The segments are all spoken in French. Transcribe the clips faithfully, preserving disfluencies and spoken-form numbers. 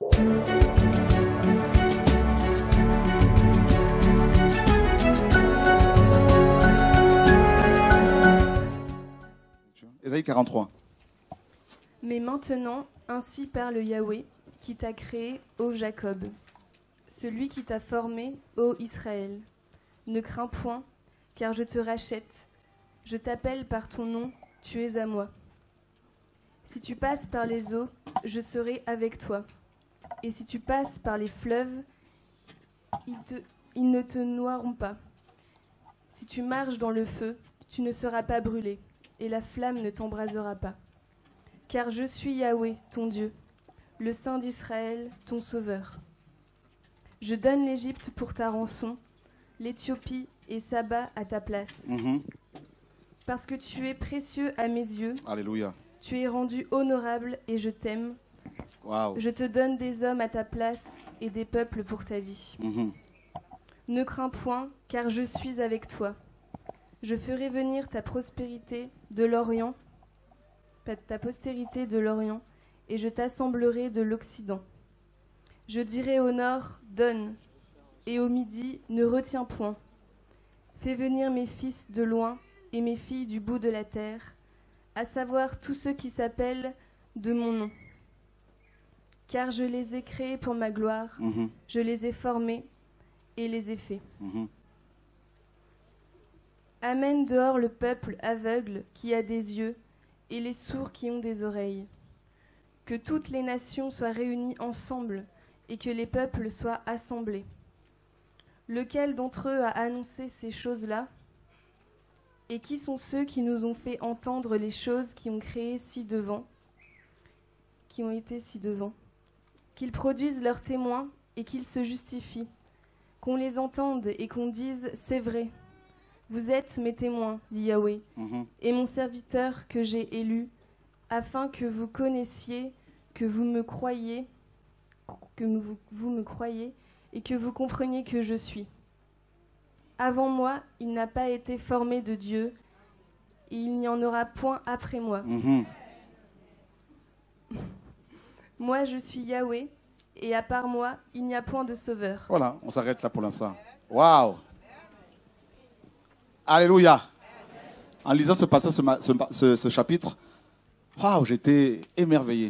Ésaïe quarante-trois. Mais maintenant, ainsi parle Yahweh, qui t'a créé, ô Jacob, celui qui t'a formé, ô Israël. Ne crains point, car je te rachète. Je t'appelle par ton nom, tu es à moi. Si tu passes par les eaux, je serai avec toi. Et si tu passes par les fleuves, ils, te, ils ne te noieront pas. Si tu marches dans le feu, tu ne seras pas brûlé, et la flamme ne t'embrasera pas. Car je suis Yahweh, ton Dieu, le Saint d'Israël, ton Sauveur. Je donne l'Égypte pour ta rançon, l'Éthiopie et Saba à ta place. Mm-hmm. Parce que tu es précieux à mes yeux. Alléluia. Tu es rendu honorable et je t'aime. Wow. Je te donne des hommes à ta place et des peuples pour ta vie. Mm-hmm. Ne crains point, car je suis avec toi. Je ferai venir ta prospérité de l'Orient, ta postérité de l'Orient, et je t'assemblerai de l'Occident. Je dirai au nord, donne, et au midi, ne retiens point. Fais venir mes fils de loin et mes filles du bout de la terre, à savoir tous ceux qui s'appellent de mon nom. Car je les ai créés pour ma gloire, Mm-hmm. je les ai formés et les ai faits. Mm-hmm. Amène dehors le peuple aveugle qui a des yeux et les sourds qui ont des oreilles. Que toutes les nations soient réunies ensemble et que les peuples soient assemblés. Lequel d'entre eux a annoncé ces choses-là? Et qui sont ceux qui nous ont fait entendre les choses qui ont créé ci devant, qui ont été ci devant? Qu'ils produisent leurs témoins et qu'ils se justifient, qu'on les entende et qu'on dise c'est vrai. Vous êtes mes témoins, dit Yahweh, Mm-hmm. et mon serviteur que j'ai élu, afin que vous connaissiez, que vous me croyiez, que vous, vous me croyez, et que vous compreniez que je suis. Avant moi, il n'a pas été formé de Dieu, et il n'y en aura point après moi. Mm-hmm. Moi, je suis Yahweh, et à part moi, il n'y a point de sauveur. Voilà, on s'arrête là pour l'instant. Waouh! Alléluia! En lisant ce passage, ce, ce, ce, ce chapitre, waouh, j'étais émerveillé.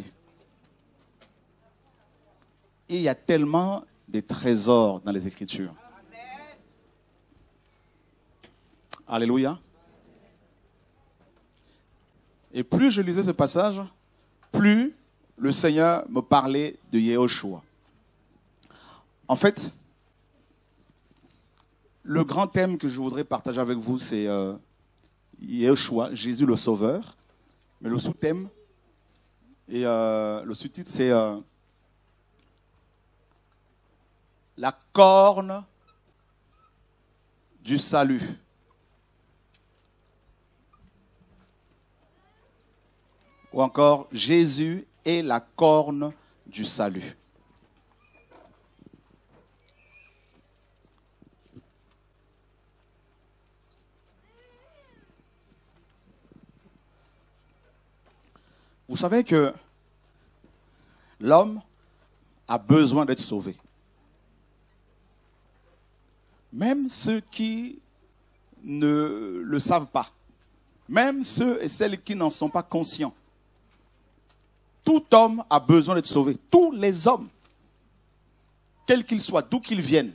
Et il y a tellement de trésors dans les Écritures. Alléluia. Et plus je lisais ce passage, plus le Seigneur me parlait de Yehoshua. En fait, le grand thème que je voudrais partager avec vous, c'est euh, Yehoshua, Jésus le Sauveur. Mais le sous-thème, et euh, le sous-titre, c'est euh, la corne du salut. Ou encore, Jésus est la corne du salut. Vous savez que l'homme a besoin d'être sauvé. Même ceux qui ne le savent pas. Même ceux et celles qui n'en sont pas conscients. Tout homme a besoin d'être sauvé. Tous les hommes, quels qu'ils soient, d'où qu'ils viennent.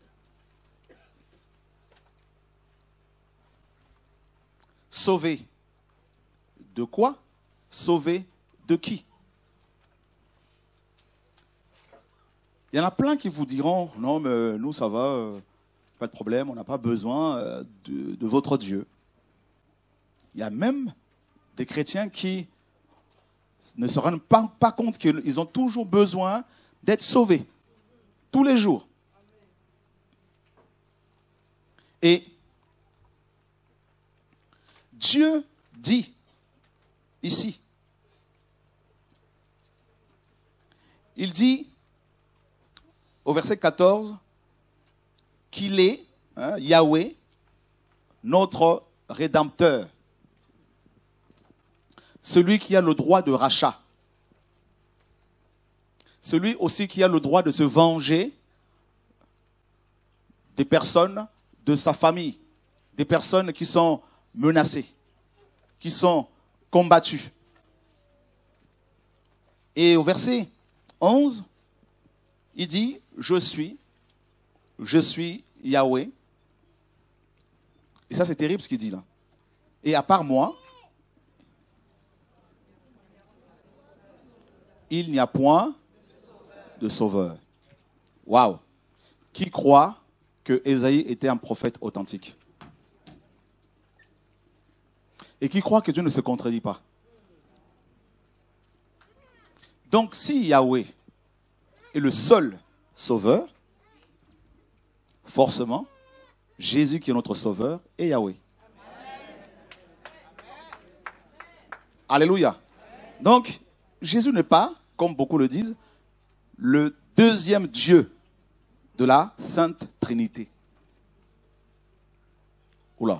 Sauvé de quoi? Sauvé de qui? Il y en a plein qui vous diront, non mais nous ça va, euh, pas de problème, on n'a pas besoin euh, de, de votre Dieu. Il y a même des chrétiens qui ne se rendent pas, pas compte qu'ils ont toujours besoin d'être sauvés, tous les jours. Et Dieu dit ici, il dit au verset quatorze qu'il est hein, Yahweh, notre Rédempteur. Celui qui a le droit de rachat. celui aussi qui a le droit de se venger des personnes de sa famille, des personnes qui sont menacées, qui sont combattues. Et au verset onze, il dit, je suis, je suis Yahweh. Et ça, c'est terrible ce qu'il dit là. Et à part moi, il n'y a point de sauveur. Waouh! Qui croit que Ésaïe était un prophète authentique? Et qui croit que Dieu ne se contredit pas? Donc, si Yahweh est le seul sauveur, forcément, Jésus qui est notre sauveur est Yahweh. Alléluia. Donc, Jésus n'est pas, comme beaucoup le disent, le deuxième Dieu de la Sainte Trinité. Oula.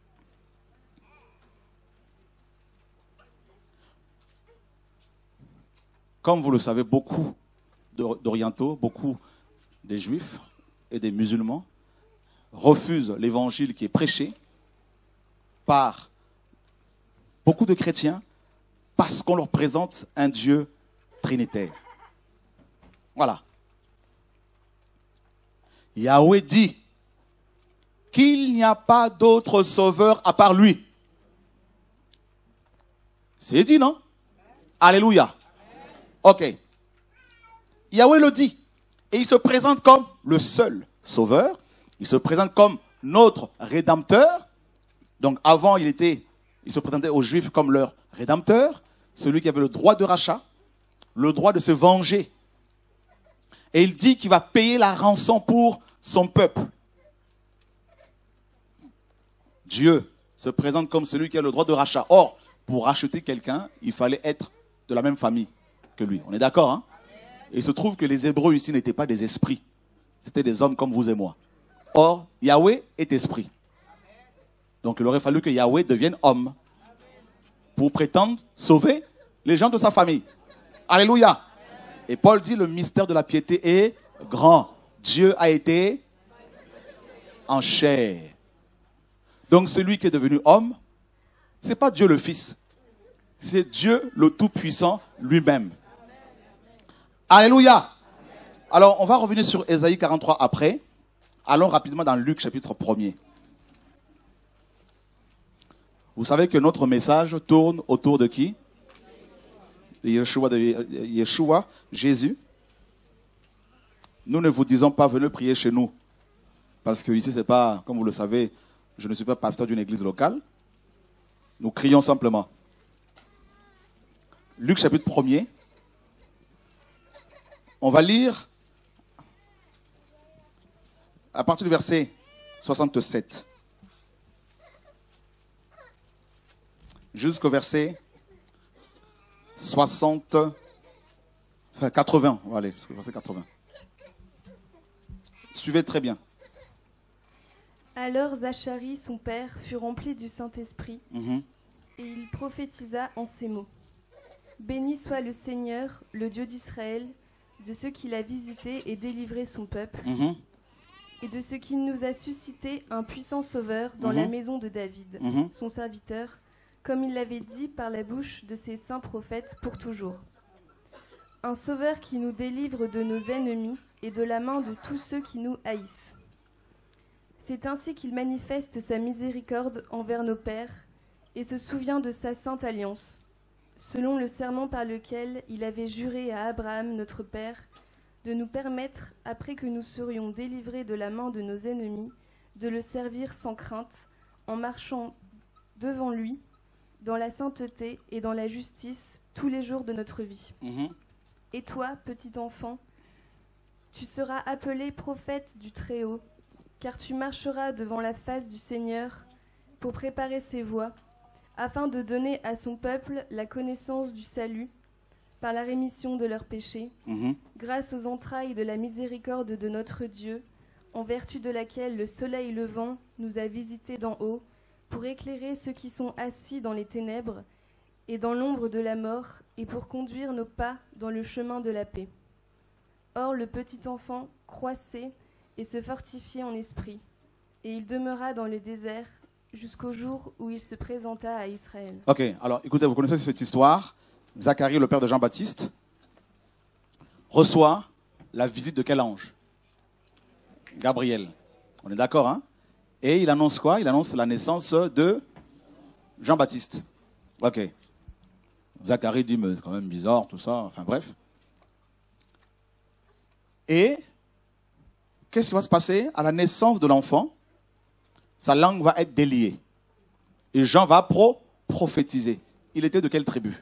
Comme vous le savez, beaucoup d'orientaux, beaucoup des juifs et des musulmans refusent l'évangile qui est prêché par beaucoup de chrétiens parce qu'on leur présente un Dieu trinitaire. Voilà. Yahweh dit qu'il n'y a pas d'autre sauveur à part lui. C'est dit, non? Alléluia. Ok. Yahweh le dit. Et il se présente comme le seul sauveur. Il se présente comme notre rédempteur. Donc avant, il était, il se présentait aux Juifs comme leur rédempteur, celui qui avait le droit de rachat, le droit de se venger. Et il dit qu'il va payer la rançon pour son peuple. Dieu se présente comme celui qui a le droit de rachat. Or, pour racheter quelqu'un, il fallait être de la même famille que lui. On est d'accord, hein? Et il se trouve que les Hébreux ici n'étaient pas des esprits. C'était des hommes comme vous et moi. Or, Yahweh est esprit. Donc, il aurait fallu que Yahweh devienne homme pour prétendre sauver les gens de sa famille. Alléluia. Et Paul dit, le mystère de la piété est grand. Dieu a été en chair. Donc, celui qui est devenu homme, ce n'est pas Dieu le Fils. C'est Dieu le Tout-Puissant lui-même. Alléluia. Alors, on va revenir sur Ésaïe quarante-trois après. Allons rapidement dans Luc chapitre premier. Vous savez que notre message tourne autour de qui? De Yeshua, de Yeshua, Jésus. Nous ne vous disons pas venez prier chez nous. Parce que ici, c'est pas, comme vous le savez, je ne suis pas pasteur d'une église locale. Nous crions simplement. Luc chapitre premier. On va lire à partir du verset soixante-sept jusqu'au verset soixante, enfin quatre-vingts. On va aller jusqu'au verset quatre-vingts. Suivez très bien. Alors Zacharie, son père, fut rempli du Saint-Esprit, mm-hmm. et il prophétisa en ces mots. Béni soit le Seigneur, le Dieu d'Israël, de ceux qu'il a visité et délivré son peuple, mm-hmm. et de ceux qui nous a suscité un puissant sauveur dans mm-hmm. la maison de David, mm-hmm. son serviteur, comme il l'avait dit par la bouche de ses saints prophètes pour toujours. Un sauveur qui nous délivre de nos ennemis et de la main de tous ceux qui nous haïssent. C'est ainsi qu'il manifeste sa miséricorde envers nos pères et se souvient de sa sainte alliance, selon le serment par lequel il avait juré à Abraham notre père de nous permettre, après que nous serions délivrés de la main de nos ennemis, de le servir sans crainte, en marchant devant lui, dans la sainteté et dans la justice, tous les jours de notre vie. Mm-hmm. Et toi, petit enfant, tu seras appelé prophète du Très-Haut, car tu marcheras devant la face du Seigneur pour préparer ses voies, afin de donner à son peuple la connaissance du salut, par la rémission de leurs péchés, mm-hmm. grâce aux entrailles de la miséricorde de notre Dieu, en vertu de laquelle le soleil levant nous a visités d'en haut, pour éclairer ceux qui sont assis dans les ténèbres et dans l'ombre de la mort, et pour conduire nos pas dans le chemin de la paix. Or le petit enfant croissait et se fortifiait en esprit, et il demeura dans le désert jusqu'au jour où il se présenta à Israël. Ok, alors écoutez, vous connaissez cette histoire. Zacharie, le père de Jean-Baptiste, reçoit la visite de quel ange? Gabriel. On est d'accord, hein? Et il annonce quoi? Il annonce la naissance de Jean-Baptiste. Ok. Zacharie dit, mais c'est quand même bizarre, tout ça. Enfin bref. Et qu'est-ce qui va se passer? À la naissance de l'enfant, sa langue va être déliée. Et Jean va pro prophétiser. Il était de quelle tribu?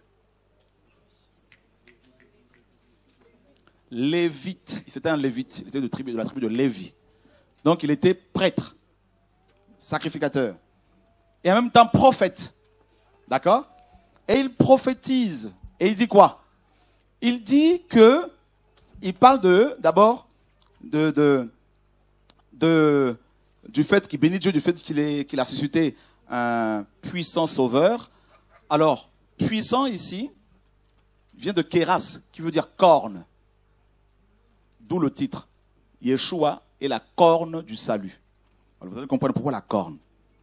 Lévite. C'était un lévite. Il était de, tribu, de la tribu de Lévi. Donc il était prêtre, sacrificateur. Et en même temps prophète. D'accord? Et il prophétise. Et il dit quoi? Il dit que, il parle de, d'abord, de, de, de, du fait qu'il bénit Dieu, du fait qu'il est, qu'il a suscité un puissant sauveur. Alors, puissant ici, vient de kéras, qui veut dire corne. D'où le titre. Yeshua est la corne du salut. Alors, vous allez comprendre pourquoi la corne.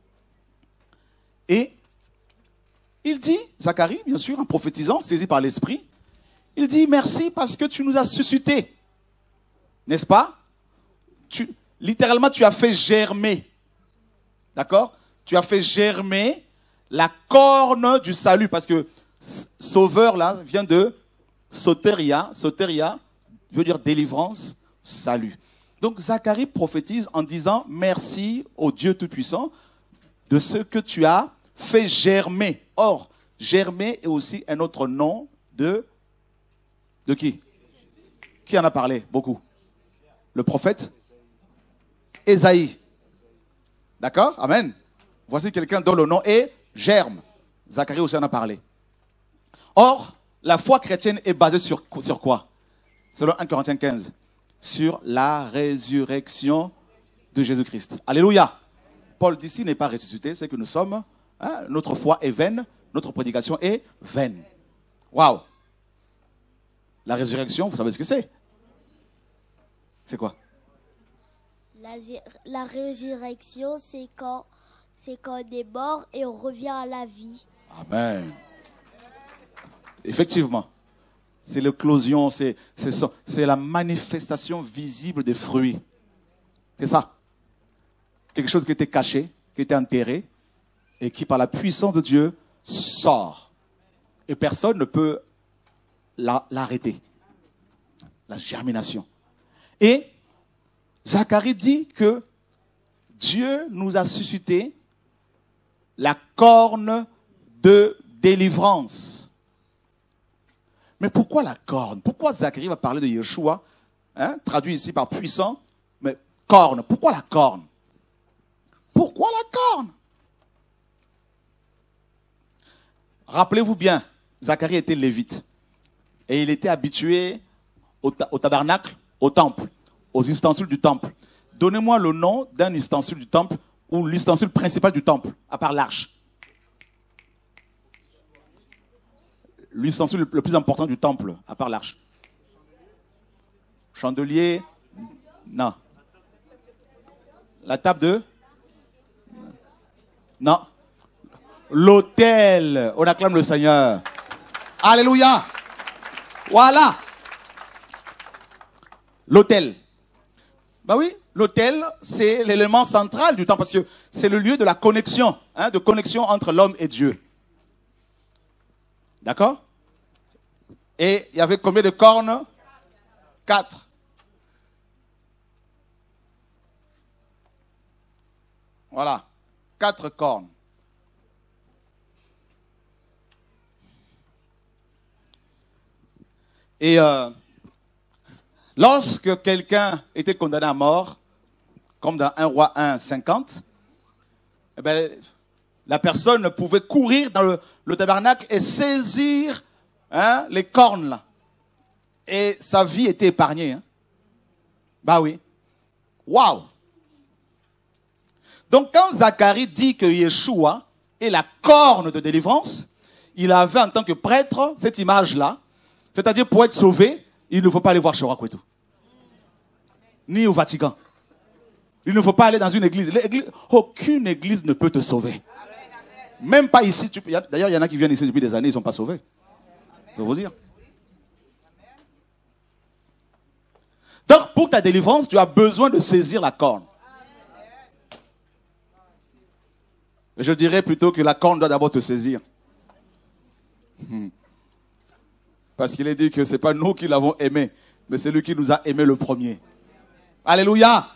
Et il dit, Zacharie, bien sûr, en prophétisant, saisi par l'Esprit, il dit merci parce que tu nous as suscité. N'est-ce pas? Tu, littéralement, tu as fait germer. D'accord? Tu as fait germer la corne du salut. Parce que sauveur, là, vient de soteria. Soteria veut dire délivrance, salut. Donc, Zacharie prophétise en disant merci au Dieu Tout-Puissant de ce que tu as fait germer. Or, germer est aussi un autre nom de... De qui? Qui en a parlé? Beaucoup. Le prophète Ésaïe. D'accord? Amen. Voici quelqu'un dont le nom est germe. Zacharie aussi en a parlé. Or, la foi chrétienne est basée sur, sur quoi? Selon un Corinthiens quinze. Sur la résurrection de Jésus-Christ. Alléluia. Paul d'ici n'est pas ressuscité, c'est que nous sommes, hein, notre foi est vaine, notre prédication est vaine. Waouh. La résurrection, vous savez ce que c'est? C'est quoi? La, la résurrection, c'est quand, c'est quand on est mort et on revient à la vie. Amen. Effectivement. C'est l'éclosion, c'est la manifestation visible des fruits. C'est ça. Quelque chose qui était caché, qui était enterré, et qui par la puissance de Dieu sort. Et personne ne peut l'arrêter. La germination. Et Zacharie dit que Dieu nous a suscité la corne de délivrance. Mais pourquoi la corne? Pourquoi Zacharie va parler de Yeshua, hein, traduit ici par puissant, mais corne? Pourquoi la corne? Pourquoi la corne? Rappelez-vous bien, Zacharie était lévite. Et il était habitué au, ta au tabernacle, au temple, aux ustensiles du temple. Donnez-moi le nom d'un ustensile du temple ou l'ustensile principal du temple, à part l'arche. L'ustensile le plus important du temple, à part l'arche. Chandelier? Non. La table de? Non. L'autel. On acclame le Seigneur. Alléluia. Voilà. L'autel. Ben oui, l'autel, c'est l'élément central du temple parce que c'est le lieu de la connexion, hein, de connexion entre l'homme et Dieu. D'accord? Et il y avait combien de cornes? Quatre. Voilà. Quatre cornes. Et euh, lorsque quelqu'un était condamné à mort, comme dans un roi un, cinquante, eh ben, la personne pouvait courir dans le, le tabernacle et saisir, hein, les cornes là. Et sa vie était épargnée. Hein. Bah oui. Waouh. Donc quand Zacharie dit que Yeshua est la corne de délivrance, il avait en tant que prêtre cette image-là. C'est-à-dire pour être sauvé, il ne faut pas aller voir Chora Kwetu. ni au Vatican. Il ne faut pas aller dans une église. L'église aucune église ne peut te sauver. Même pas ici. D'ailleurs, il y en a qui viennent ici depuis des années, ils ne sont pas sauvés. Je vais vous dire. Donc, pour ta délivrance, tu as besoin de saisir la corne. Je dirais plutôt que la corne doit d'abord te saisir. Parce qu'il est dit que ce n'est pas nous qui l'avons aimé, mais c'est lui qui nous a aimé le premier. Alléluia.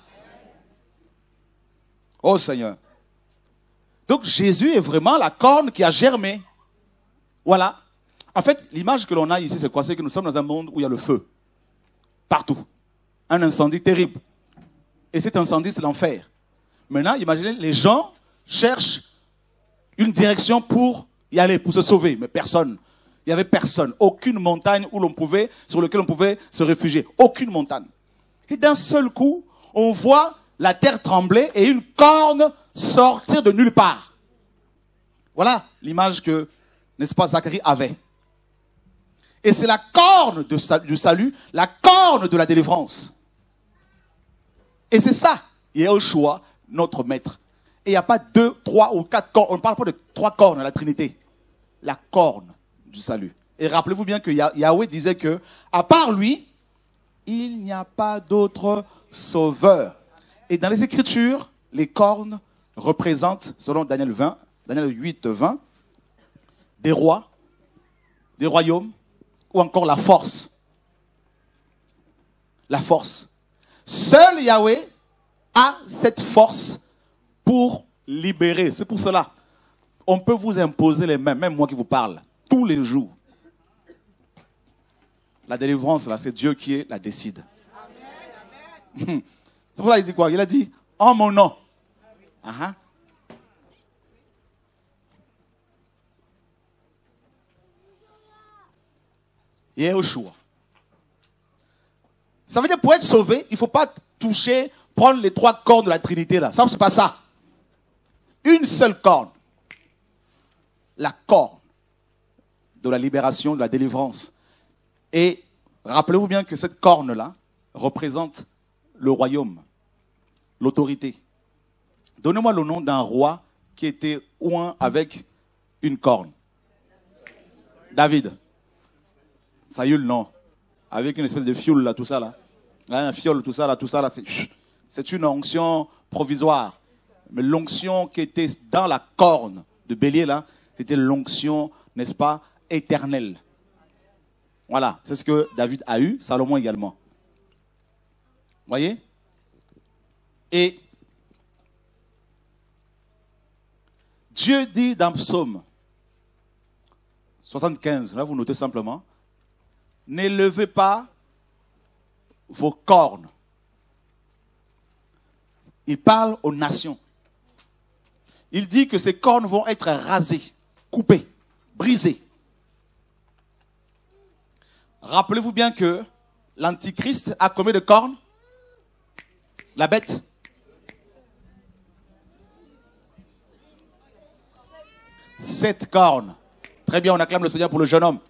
Oh Seigneur. Donc Jésus est vraiment la corne qui a germé. Voilà. En fait, l'image que l'on a ici, c'est quoi? C'est que nous sommes dans un monde où il y a le feu. Partout. Un incendie terrible. Et cet incendie, c'est l'enfer. Maintenant, imaginez, les gens cherchent une direction pour y aller, pour se sauver. Mais personne. Il n'y avait personne. Aucune montagne où l'on pouvait, sur laquelle on pouvait se réfugier. Aucune montagne. Et d'un seul coup, on voit la terre trembler et une corne sortir de nulle part. Voilà l'image que, n'est-ce pas, Zacharie avait. Et c'est la corne de, du salut, la corne de la délivrance. Et c'est ça, Yahushua, notre maître. Et il n'y a pas deux, trois ou quatre cornes. On ne parle pas de trois cornes à la Trinité. La corne du salut. Et rappelez-vous bien que Yahweh disait que, à part lui, il n'y a pas d'autre sauveur. Et dans les Écritures, les cornes représentent, selon Daniel vingt, Daniel huit, vingt, des rois, des royaumes, ou encore la force. La force. Seul Yahweh a cette force pour libérer. C'est pour cela, on peut vous imposer les mains, même moi qui vous parle, tous les jours. La délivrance, là, c'est Dieu qui la décide. Amen. C'est pour ça qu'il dit quoi? Il a dit, en mon nom. Uh-huh. Yahushua. Ça veut dire, pour être sauvé, il ne faut pas toucher, prendre les trois cornes de la Trinité, là. Ça, c'est pas ça. Une seule corne. La corne de la libération, de la délivrance. Et rappelez-vous bien que cette corne-là représente le royaume, l'autorité. Donnez-moi le nom d'un roi qui était oint avec une corne. David. Saül, non. Avec une espèce de fiole, là, tout ça, là. Un fiole, tout ça, là, tout ça, là. C'est une onction provisoire. Mais l'onction qui était dans la corne de bélier, là, c'était l'onction, n'est-ce pas, éternelle. Voilà, c'est ce que David a eu, Salomon également. Voyez? Et Dieu dit dans Psaume soixante-quinze, là vous notez simplement, n'élevez pas vos cornes. Il parle aux nations. Il dit que ces cornes vont être rasées, coupées, brisées. Rappelez-vous bien que l'Antichrist a combien de cornes? La bête? Sept cornes. Très bien, on acclame le Seigneur pour le jeune homme.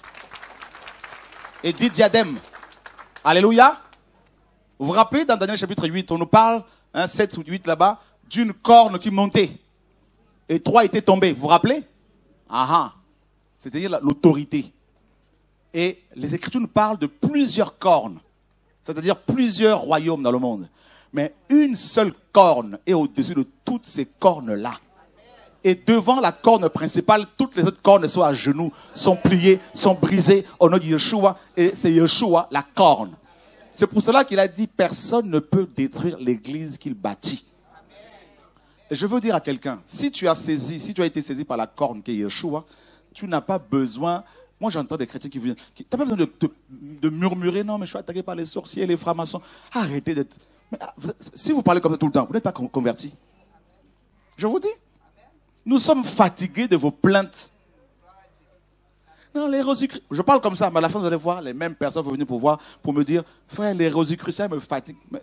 Et dix diadèmes. Alléluia. Vous vous rappelez, dans Daniel chapitre huit, on nous parle, hein, sept ou huit là-bas, d'une corne qui montait. Et trois étaient tombés. Vous vous rappelez? Ah ah. C'est-à-dire l'autorité. Et les Écritures nous parlent de plusieurs cornes. C'est-à-dire plusieurs royaumes dans le monde. Mais une seule corne est au-dessus de toutes ces cornes-là. Et devant la corne principale, toutes les autres cornes sont à genoux, sont pliées, sont brisées au nom de Yeshua. Et c'est Yeshua, la corne. C'est pour cela qu'il a dit, personne ne peut détruire l'église qu'il bâtit. Et je veux dire à quelqu'un, si tu as saisi, si tu as été saisi par la corne qui est Yeshua, tu n'as pas besoin... Moi, j'entends des chrétiens qui viennent. Tu n'as pas besoin de, de, de murmurer, non, mais je suis attaqué par les sorciers, les francs-maçons. Arrêtez d'être... Mais, si vous parlez comme ça tout le temps, vous n'êtes pas converti. Je vous dis. Nous sommes fatigués de vos plaintes. Non, les Rosicruciens. Je parle comme ça, mais à la fin, vous allez voir, les mêmes personnes vont venir pour voir, pour me dire, frère, les Rosicruciens me fatiguent. Mais...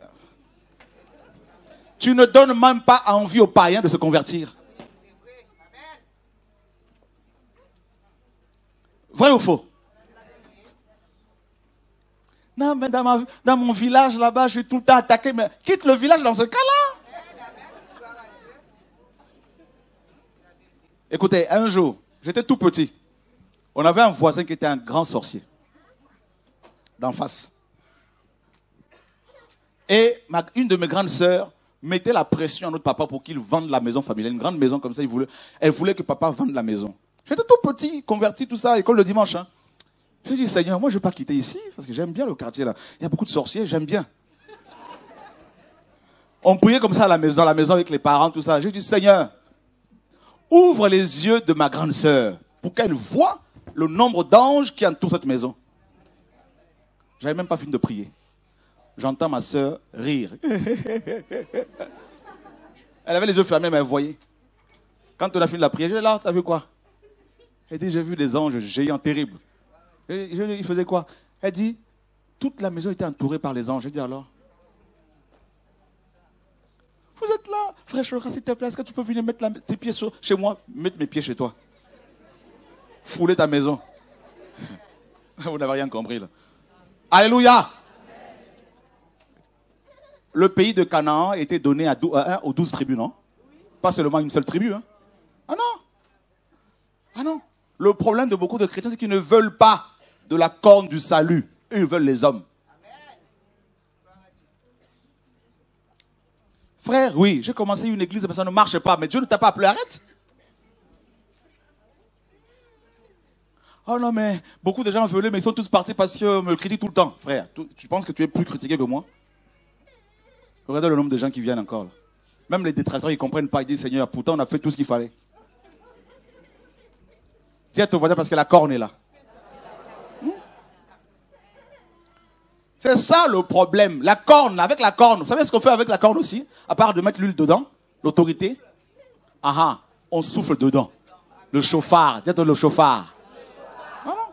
Tu ne donnes même pas envie aux païens de se convertir. Vrai ou faux? Non, mais dans, ma, dans mon village là-bas, je suis tout le temps attaqué. Mais quitte le village dans ce cas-là. Écoutez, un jour, j'étais tout petit. On avait un voisin qui était un grand sorcier. D'en face. Et ma, une de mes grandes sœurs mettait la pression à notre papa pour qu'il vende la maison familiale. Une grande maison comme ça, il voulait, elle voulait que papa vende la maison. J'étais tout petit, converti, tout ça, école le dimanche. Hein. J'ai dit, Seigneur, moi je ne vais pas quitter ici, parce que j'aime bien le quartier là. Il y a beaucoup de sorciers, j'aime bien. On priait comme ça à la maison, dans la maison avec les parents, tout ça. J'ai dit, Seigneur, ouvre les yeux de ma grande sœur pour qu'elle voie le nombre d'anges qui entourent cette maison. J'avais même pas fini de prier. J'entends ma sœur rire. Elle avait les yeux fermés, mais elle voyait. Quand on a fini de la prière, j'ai dit, là, t'as vu quoi? Elle dit, j'ai vu des anges géants terribles. Il faisait quoi? Elle dit, toute la maison était entourée par les anges. J'ai dit, alors? Vous êtes là, frère Chora, s'il te plaît, est-ce que tu peux venir mettre la, tes pieds sur, chez moi, mettre mes pieds chez toi? Fouler ta maison. Vous n'avez rien compris là. Alléluia. Le pays de Canaan était donné à dou, à, aux douze tribus, non? Pas seulement une seule tribu. Hein? Ah non. Ah non. Le problème de beaucoup de chrétiens, c'est qu'ils ne veulent pas de la corne du salut. Eux, ils veulent les hommes. Frère, oui, j'ai commencé une église, mais ça ne marche pas. Mais Dieu ne t'a pas appelé, arrête. Oh non, mais beaucoup de gens veulent, mais ils sont tous partis parce qu'ils me critiquent tout le temps. Frère, tu penses que tu es plus critiqué que moi? Regardez le nombre de gens qui viennent encore. Là. Même les détracteurs, ils ne comprennent pas. Ils disent, Seigneur, pourtant on a fait tout ce qu'il fallait. Dis à ton voisin parce que la corne est là. Hmm? C'est ça le problème. La corne, avec la corne. Vous savez ce qu'on fait avec la corne aussi? À part de mettre l'huile dedans, l'autorité. Ah ah, on souffle dedans. Le chauffard. Dis à toi le chauffard. Ah non.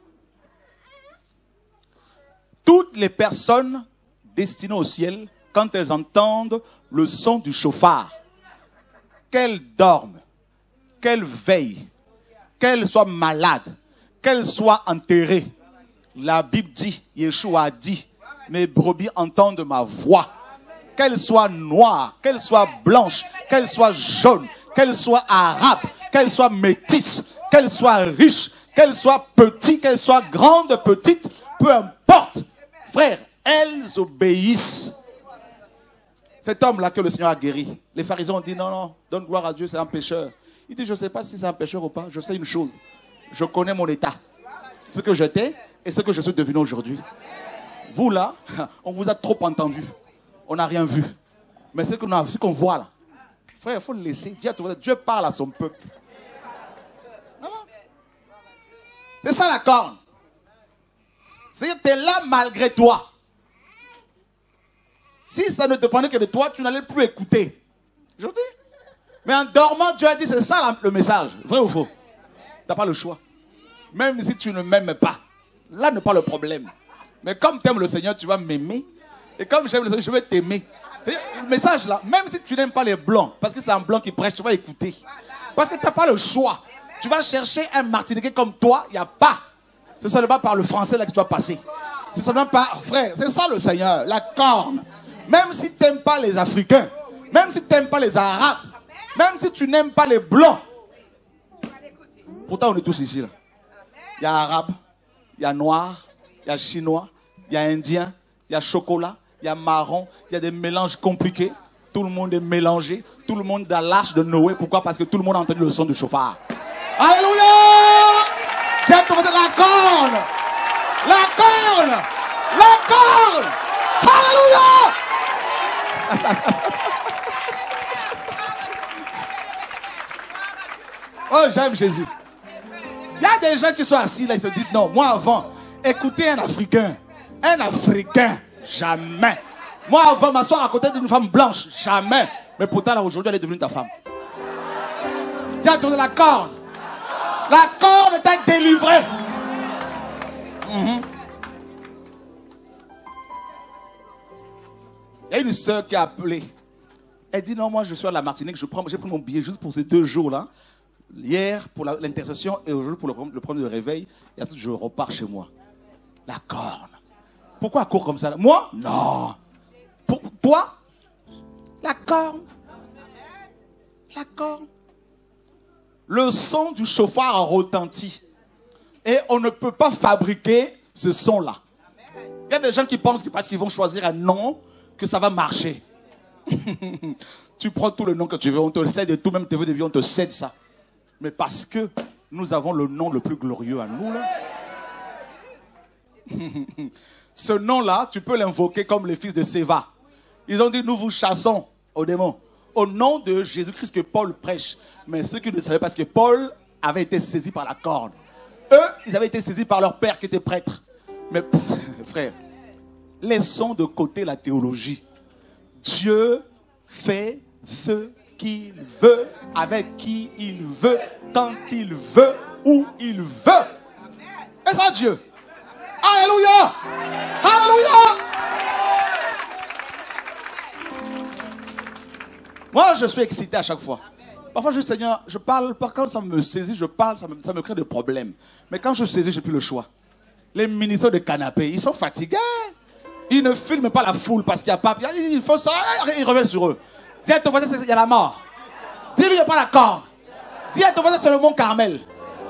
Toutes les personnes destinées au ciel, quand elles entendent le son du chauffard, qu'elles dorment, qu'elles veillent, qu'elles soient malades, qu'elles soient enterrées, la Bible dit, Yeshua a dit, mes brebis entendent ma voix. Qu'elles soient noires, qu'elles soient blanches, qu'elles soient jaunes, qu'elles soient arabes, qu'elles soient métisses, qu'elles soient riches, qu'elles soient petites, qu'elles soient grandes, petites, peu importe, frère, elles obéissent. Cet homme-là que le Seigneur a guéri, les pharisiens ont dit non, non, donne gloire à Dieu, c'est un pécheur. Il dit, je ne sais pas si c'est un pécheur ou pas, je sais une chose, je connais mon état, ce que j'étais et ce que je suis devenu aujourd'hui. Vous là, on vous a trop entendu, on n'a rien vu. Mais ce qu'on ce qu'on voit là, frère, il faut le laisser. Dieu parle à son peuple. C'est ça la corne. C'est-à-dire que tu es là malgré toi. Si ça ne dépendait que de toi, tu n'allais plus écouter. Je vous dis. Mais en dormant, Dieu a dit, c'est ça le message. Vrai ou faux? Tu n'as pas le choix. Même si tu ne m'aimes pas. Là n'est pas le problème. Mais comme tu aimes le Seigneur, tu vas m'aimer. Et comme j'aime le Seigneur, je vais t'aimer. Le message là, même si tu n'aimes pas les blancs, parce que c'est un blanc qui prêche, tu vas écouter. Parce que tu n'as pas le choix. Tu vas chercher un Martiniquais comme toi, il n'y a pas. C'est seulement par le français là que tu vas passer. C'est seulement par, frère, c'est ça le Seigneur, la corne. Même si tu n'aimes pas les Africains, même si tu n'aimes pas les Arabes, même si tu n'aimes pas les Blancs. Pourtant, on est tous ici. Là. Il y a Arabes, il y a Noirs, il y a Chinois, il y a Indiens, il y a Chocolat, il y a Marron, il y a des mélanges compliqués. Tout le monde est mélangé. Tout le monde dans l'arche de Noé. Pourquoi? Parce que tout le monde a entendu le son du chauffard. Alléluia! Tiens, tu vas dire la corne! La corne! La corne! Alléluia! Oh, j'aime Jésus. Il y a des gens qui sont assis là, ils se disent non, moi avant, écoutez un Africain. Un Africain, jamais. Moi avant, m'asseoir à côté d'une femme blanche, jamais. Mais pourtant là aujourd'hui, elle est devenue ta femme. Tiens, tu la corne. La corne t'a délivré. Mm-hmm. Il y a une soeur qui a appelé. Elle dit non, moi je suis à la Martinique, je prends, j'ai pris mon billet juste pour ces deux jours-là. Hier pour l'intercession et aujourd'hui pour le, le premier de réveil. Et ensuite je repars chez moi. La corne. Pourquoi elle court comme ça? Moi? Non. Pour toi? La corne. La corne. Le son du chauffard a retenti. Et on ne peut pas fabriquer ce son-là. Il y a des gens qui pensent que parce qu'ils vont choisir un nom, que ça va marcher. Tu prends tout le nom que tu veux, on te cède et tout, même tes vœux de vie, on te cède ça. Mais parce que nous avons le nom le plus glorieux à nous, là. Ce nom-là, tu peux l'invoquer comme les fils de Séva. Ils ont dit, nous vous chassons aux démons. Au nom de Jésus-Christ que Paul prêche. Mais ceux qui ne savaient pas, parce que Paul avait été saisi par la corne. Eux, ils avaient été saisis par leur père qui était prêtre. Mais frère, laissons de côté la théologie. Dieu fait ce qu'il veut, avec qui il veut, quand il veut, où il veut. Et ça, Dieu. Alléluia. Alléluia. Moi, je suis excité à chaque fois. Parfois, je dis, Seigneur, je parle, quand ça me saisit, je parle, ça me, ça me crée des problèmes. Mais quand je saisis, je n'ai plus le choix. Les ministres de canapé, ils sont fatigués. Ils ne filment pas la foule parce qu'il n'y a pas... Il faut ça, ils reviennent sur eux. Dis à ton voisin, il y a la mort. Dis-lui, il n'y a pas la corne. Dis à ton voisin, c'est le mont Carmel.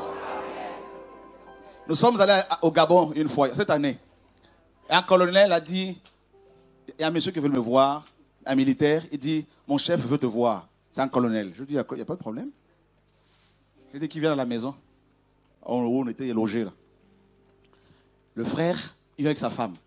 Nous sommes allés au Gabon une fois, cette année. Et un colonel a dit, il y a un monsieur qui veut me voir, un militaire, il dit, mon chef veut te voir. C'est un colonel. Je lui dis, il n'y a pas de problème. Il dit qu'il vient à la maison. On, on était logés là. Le frère, il vient avec sa femme.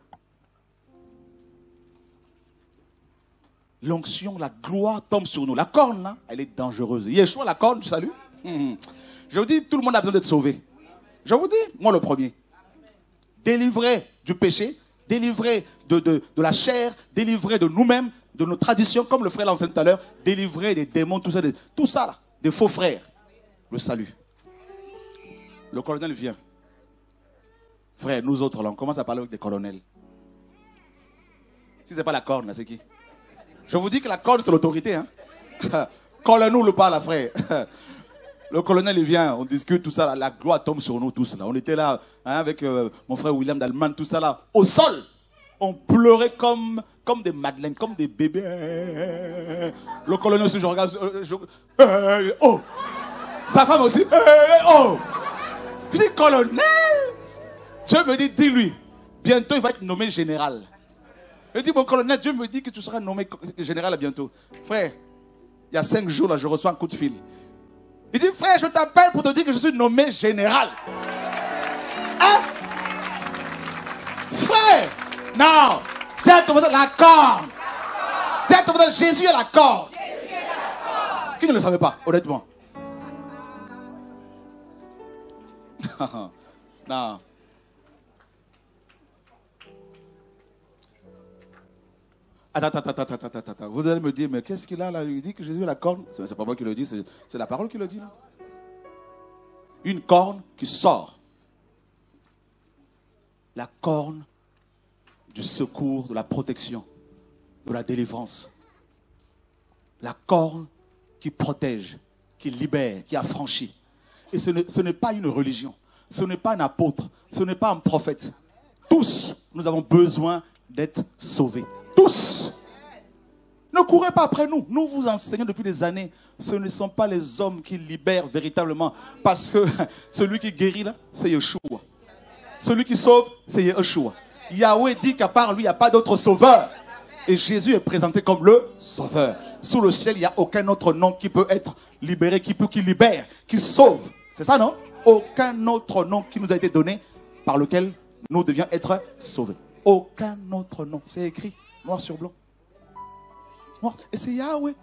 L'onction, la gloire tombe sur nous. La corne, là, elle est dangereuse. Yeshua, la corne, tu salues. Hum. Je vous dis, tout le monde a besoin d'être sauvé. Je vous dis, moi le premier. Délivré du péché, délivré de, de, de la chair, délivré de nous-mêmes, de nos traditions, comme le frère l'a enseigné tout à l'heure, délivré des démons, tout ça, des, tout ça là, des faux frères. Le salut. Le colonel vient. Frère, nous autres là, on commence à parler avec des colonels. Si ce n'est pas la corne, c'est qui? Je vous dis que la corne, c'est l'autorité. Hein? Colonel le parle, frère. Le colonel, il vient, on discute, tout ça, là, la gloire tombe sur nous tous. Là. On était là hein, avec euh, mon frère William d'Allemagne, tout ça là, au sol. On pleurait comme, comme des madeleines, comme des bébés. Le colonel aussi, je regarde. Je, je, oh! Sa femme aussi. Oh! Je dis, colonel! Dieu me dit, dis-lui, bientôt il va être nommé général. Je dis, mon colonel, Dieu me dit que tu seras nommé général à bientôt. Frère, il y a cinq jours, là, je reçois un coup de fil. Il dit, frère, je t'appelle pour te dire que je suis nommé général. Hein? Frère, non. C'est à ton voisin, la corne. C'est à ton voisin, Jésus est la corne. Qui ne le savait pas, honnêtement? Non. Attends, attends, attends, attends, attends, attends. Vous allez me dire, mais qu'est-ce qu'il a là? Il dit que Jésus est la corne. C'est pas moi qui le dis, c'est la parole qui le dit là. Une corne qui sort. La corne du secours, de la protection, de la délivrance. La corne qui protège, qui libère, qui affranchit. Et ce n'est pas une religion. Ce n'est pas un apôtre. Ce n'est pas un prophète. Tous, nous avons besoin d'être sauvés. Tous. Ne courez pas après nous. Nous vous enseignons depuis des années. Ce ne sont pas les hommes qui libèrent véritablement. Parce que celui qui guérit là, c'est Yeshua. Celui qui sauve, c'est Yeshua. Yahweh dit qu'à part lui, il n'y a pas d'autre sauveur. Et Jésus est présenté comme le sauveur. Sous le ciel, il n'y a aucun autre nom qui peut être libéré, qui peut, qui libère, qui sauve. C'est ça, non? Aucun autre nom qui nous a été donné par lequel nous devions être sauvés. Aucun autre nom. C'est écrit, noir sur blanc. Noir. Et c'est Yahweh.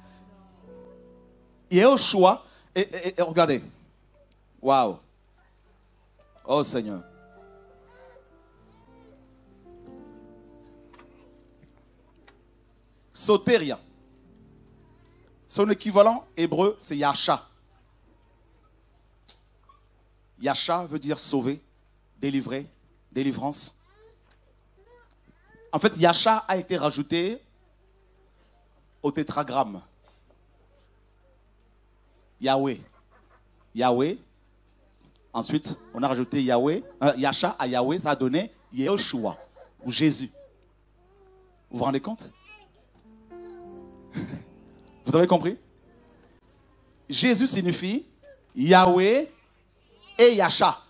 Yeshua. Et, et, et regardez. Waouh. Oh Seigneur. Soteria. Son équivalent hébreu, c'est Yasha. Yasha veut dire sauver, délivrer, délivrance. En fait, Yasha a été rajouté au tétragramme. Yahweh. Yahweh. Ensuite, on a rajouté Yahweh. Euh, Yasha à Yahweh, ça a donné Yeshua. ou Jésus. Vous vous rendez compte? Vous avez compris? Jésus signifie Yahweh et Yasha.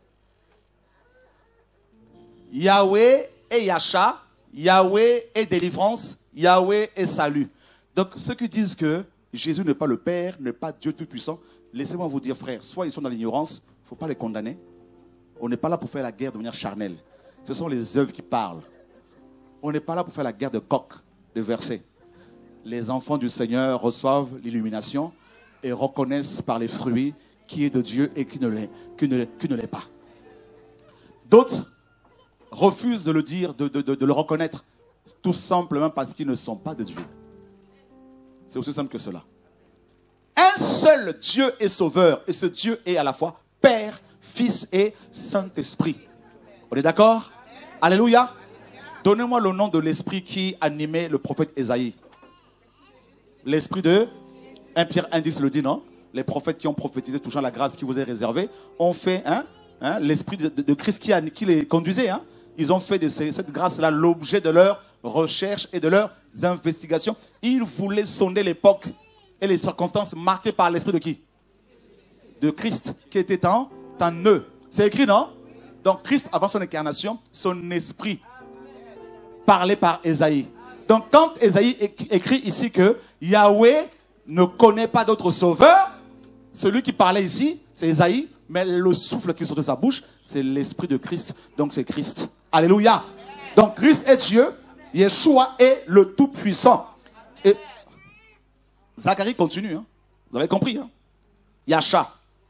Yahweh et Yasha, Yahweh et délivrance, Yahweh et salut. Donc ceux qui disent que Jésus n'est pas le Père, n'est pas Dieu Tout-Puissant, laissez-moi vous dire, frères, soit ils sont dans l'ignorance, il ne faut pas les condamner. On n'est pas là pour faire la guerre de manière charnelle. Ce sont les œuvres qui parlent. On n'est pas là pour faire la guerre de coq, de versets. Les enfants du Seigneur reçoivent l'illumination et reconnaissent par les fruits qui est de Dieu et qui ne l'est, qui ne, qui ne l'est pas. D'autres refusent de le dire, de, de, de, de le reconnaître, tout simplement parce qu'ils ne sont pas de Dieu. C'est aussi simple que cela. Un seul Dieu est sauveur, et ce Dieu est à la fois Père, Fils et Saint-Esprit. On est d'accord? Alléluia. Donnez-moi le nom de l'esprit qui animait le prophète Ésaïe. L'esprit de un Pierre un dix le dit, non? Les prophètes qui ont prophétisé touchant la grâce qui vous est réservée ont fait hein, hein, l'esprit de, de, de Christ qui, a, qui les conduisait. Hein. Ils ont fait de ces, cette grâce-là l'objet de leurs recherches et de leurs investigations. Ils voulaient sonder l'époque et les circonstances marquées par l'esprit de qui? De Christ qui était en, en eux. C'est écrit, non? Donc Christ, avant son incarnation, son esprit parlait par Ésaïe. Donc quand Ésaïe écrit ici que Yahweh ne connaît pas d'autre sauveur, celui qui parlait ici, c'est Ésaïe, mais le souffle qui sort de sa bouche, c'est l'esprit de Christ. Donc c'est Christ. Alléluia. Donc Christ est Dieu, Yeshua est le Tout-Puissant. Et Zacharie continue, hein. Vous avez compris, hein? Yasha,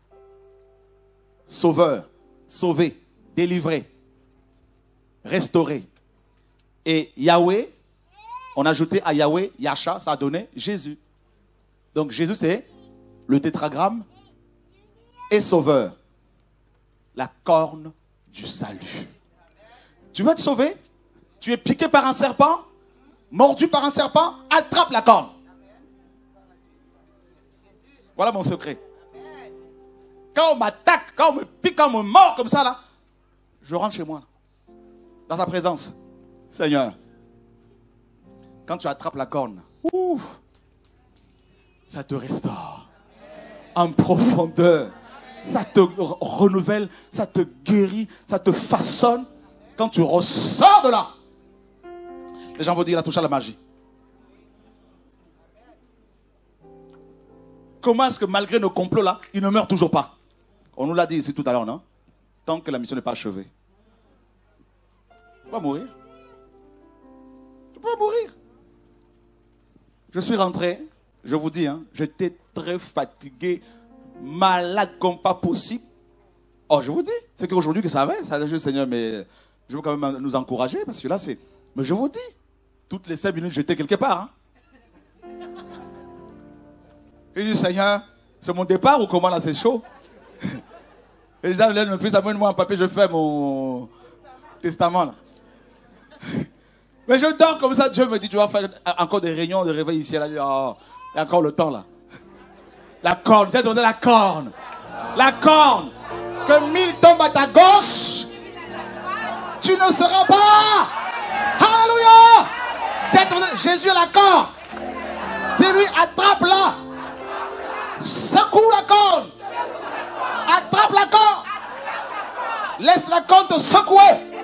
sauveur, sauvé, délivré, restauré. Et Yahweh, on a ajouté à Yahweh, Yasha, ça a donné Jésus. Donc Jésus c'est le tétragramme et sauveur. La corne du salut. Tu veux être sauvé? Tu es piqué par un serpent? Mordu par un serpent? Attrape la corne. Voilà mon secret. Quand on m'attaque, quand on me pique, quand on me mord comme ça là, je rentre chez moi. Dans sa présence. Seigneur. Quand tu attrapes la corne, ouf, ça te restaure. En profondeur. Ça te renouvelle, ça te guérit, ça te façonne. Quand tu ressors de là, les gens vont dire, il a touché à la magie. Comment est-ce que malgré nos complots là, il ne meurt toujours pas? On nous l'a dit ici tout à l'heure, non? Tant que la mission n'est pas achevée. Tu vas mourir. Tu peux mourir. Je suis rentré, je vous dis, hein, j'étais très fatigué, malade comme pas possible. Oh, je vous dis, c'est qu'aujourd'hui que ça va, ça va, Seigneur, mais je veux quand même nous encourager, parce que là, c'est... Mais je vous dis, toutes les cinq minutes, j'étais quelque part. Hein. Et je dis, Seigneur, c'est mon départ ou comment là, c'est chaud? Et je dis, mon fils, amène-moi un papier, je fais mon testament là. Mais je dors comme ça, Dieu me dit, tu vas faire encore des réunions de réveil ici. Là, oh, il y a encore le temps là. La corne, tu sais, la corne. La corne. Que mille tombent à ta gauche, tu ne seras pas. Alléluia. Jésus est la corne. Dis-lui, attrape-la. Secoue la corne. Attrape la corne. Laisse la corne te secouer.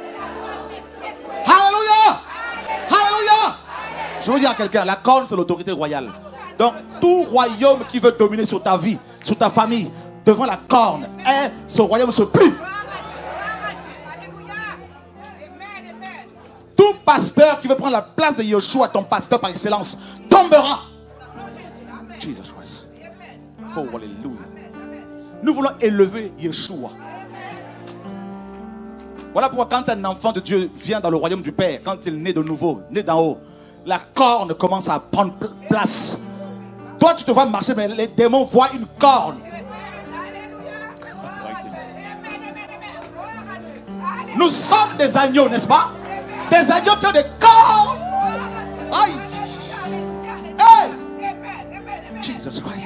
Alléluia. Alléluia. Je veux dire à quelqu'un, la corne c'est l'autorité royale. Donc tout royaume qui veut dominer sur ta vie, sur ta famille, devant la corne, et ce royaume se plie. Tout pasteur qui veut prendre la place de Yeshua, ton pasteur par excellence, tombera. Jesus Christ. Oh, alléluia. Nous voulons élever Yeshua. Voilà pourquoi quand un enfant de Dieu vient dans le royaume du Père, quand il naît de nouveau, né d'en haut, la corne commence à prendre place. Toi tu te vois marcher, mais les démons voient une corne. Nous sommes des agneaux, n'est-ce pas? Des agneaux qui ont des cornes. Aïe. Hey. Jesus Christ.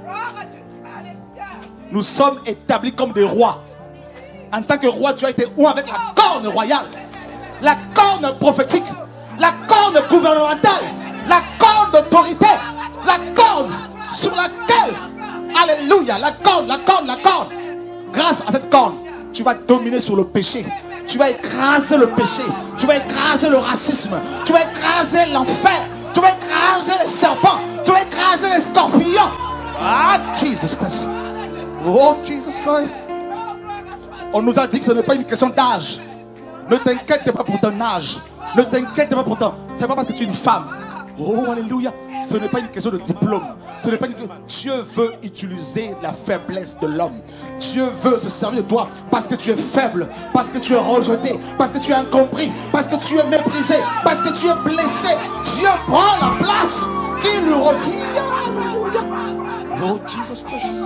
Nous sommes établis comme des rois. En tant que roi, tu as été où avec la corne royale? la corne prophétique, la corne gouvernementale, la corne d'autorité, la corne sur laquelle, alléluia, la corne, la corne, la corne. Grâce à cette corne, tu vas dominer sur le péché. Tu vas écraser le péché. Tu vas écraser le racisme. Tu vas écraser l'enfer. Tu vas écraser les serpents. Tu vas écraser les scorpions. Ah, Jesus Christ. Oh, Jesus Christ. On nous a dit que ce n'est pas une question d'âge. Ne t'inquiète pas pour ton âge. Ne t'inquiète pas pour ton... C'est pas parce que tu es une femme. Oh, alléluia. Ce n'est pas une question de diplôme. Ce n'est pas une... Dieu veut utiliser la faiblesse de l'homme. Dieu veut se servir de toi parce que tu es faible, parce que tu es rejeté, parce que tu es incompris, parce que tu es méprisé, parce que tu es blessé. Dieu prend la place qui lui revient. Alléluia. Oh, Jesus Christ.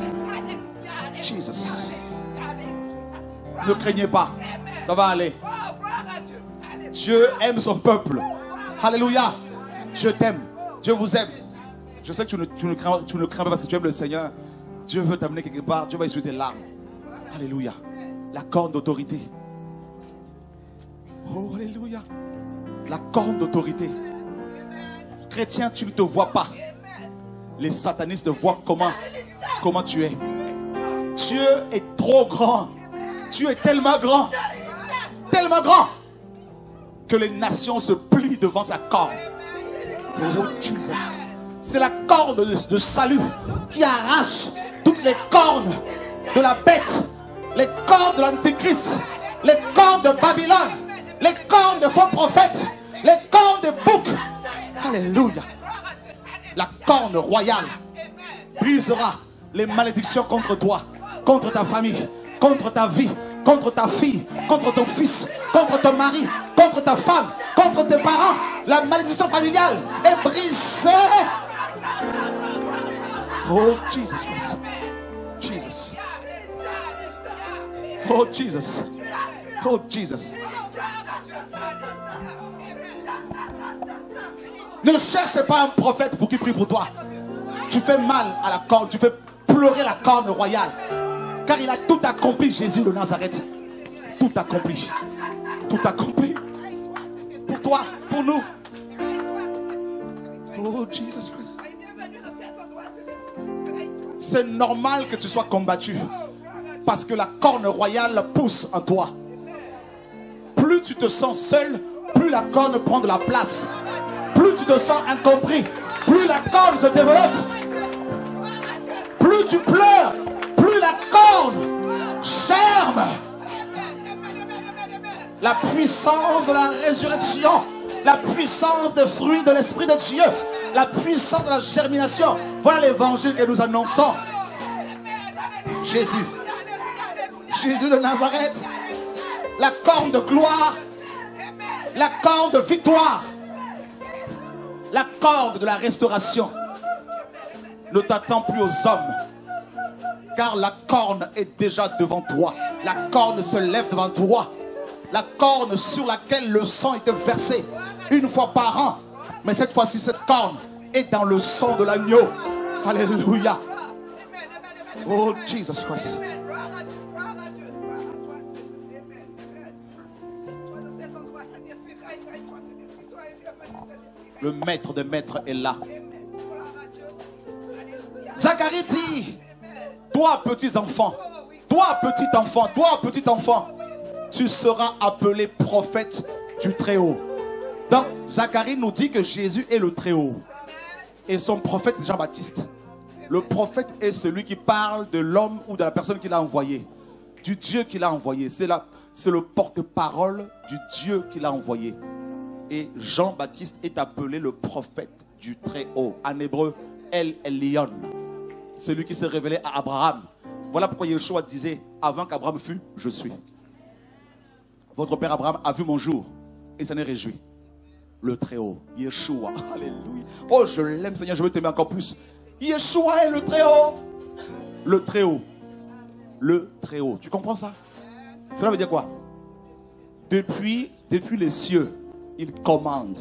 Jesus. Ne craignez pas. Ça va aller. Dieu aime son peuple. Alléluia. Dieu t'aime. Dieu vous aime. Je sais que tu ne, tu, ne crains, tu ne crains pas parce que tu aimes le Seigneur. Dieu veut t'amener quelque part. Dieu va essuyer tes larmes. Alléluia. La corne d'autorité. Oh, alléluia. La corne d'autorité. Chrétien, tu ne te vois pas. Les satanistes voient comment, comment tu es. Dieu est trop grand. Dieu est tellement grand. Tellement grand. Que les nations se plient devant sa corne. Oh, Jesus. C'est la corne de, de salut qui arrache toutes les cornes de la bête, les cornes de l'antéchrist, les cornes de Babylone, les cornes de faux prophètes, les cornes de boucs. Alléluia. La corne royale brisera les malédictions contre toi, contre ta famille, contre ta vie, contre ta fille, contre ton fils, contre ton mari, contre ta femme, contre tes parents. La malédiction familiale est brisée. Oh, Jesus Christ. Jesus. Oh, Jesus. Oh, Jesus. Ne cherche pas un prophète pour qu'il prie pour toi. Tu fais mal à la corne. Tu fais pleurer la corne royale. Car il a tout accompli, Jésus de Nazareth. Tout accompli. Tout accompli. Pour toi, pour nous. Oh, Jesus Christ. C'est normal que tu sois combattu. Parce que la corne royale pousse en toi. Plus tu te sens seul, plus la corne prend de la place. Plus tu te sens incompris, plus la corne se développe. Plus tu pleures, plus la corne germe. La puissance de la résurrection, la puissance des fruits de l'Esprit de Dieu, la puissance de la germination. Voilà l'évangile que nous annonçons. Jésus. Jésus de Nazareth. La corne de gloire. La corne de victoire. La corne de la restauration. Ne t'attends plus aux hommes. Car la corne est déjà devant toi. La corne se lève devant toi. La corne sur laquelle le sang était versé une fois par an. Mais cette fois-ci, cette corne est dans le sang de l'agneau. Alléluia. Oh, Jesus Christ. Le maître des maîtres est là. Zacharie dit, toi petit enfant, toi petit enfant, toi petit enfant, tu seras appelé prophète du Très-Haut. Donc Zacharie nous dit que Jésus est le Très-Haut. Et son prophète c'est Jean-Baptiste. Le prophète est celui qui parle de l'homme ou de la personne qu'il a envoyé. Du Dieu qu'il a envoyé. C'est le porte-parole du Dieu qu'il a envoyé. Et Jean-Baptiste est appelé le prophète du Très-Haut. En hébreu, El Elyon. Celui qui s'est révélé à Abraham. Voilà pourquoi Yeshua disait, avant qu'Abraham fût, je suis. Votre père Abraham a vu mon jour et s'en est réjoui. Le Très-Haut, Yeshua. Alléluia. Oh, je l'aime, Seigneur, je veux t'aimer encore plus. Yeshua est le Très-Haut. Le Très-Haut. Le Très-Haut. Tu comprends ça? Cela veut dire quoi? Depuis, depuis les cieux, il commande.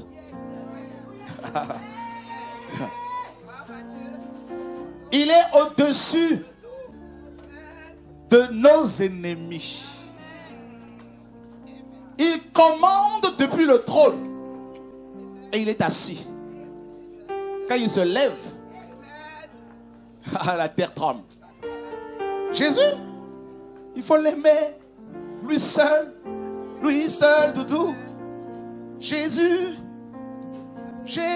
Il est au-dessus de nos ennemis. Il commande depuis le trône. Et il est assis. Quand il se lève, la terre tremble. Jésus, il faut l'aimer. Lui seul. Lui seul, doudou. Jésus. Jésus.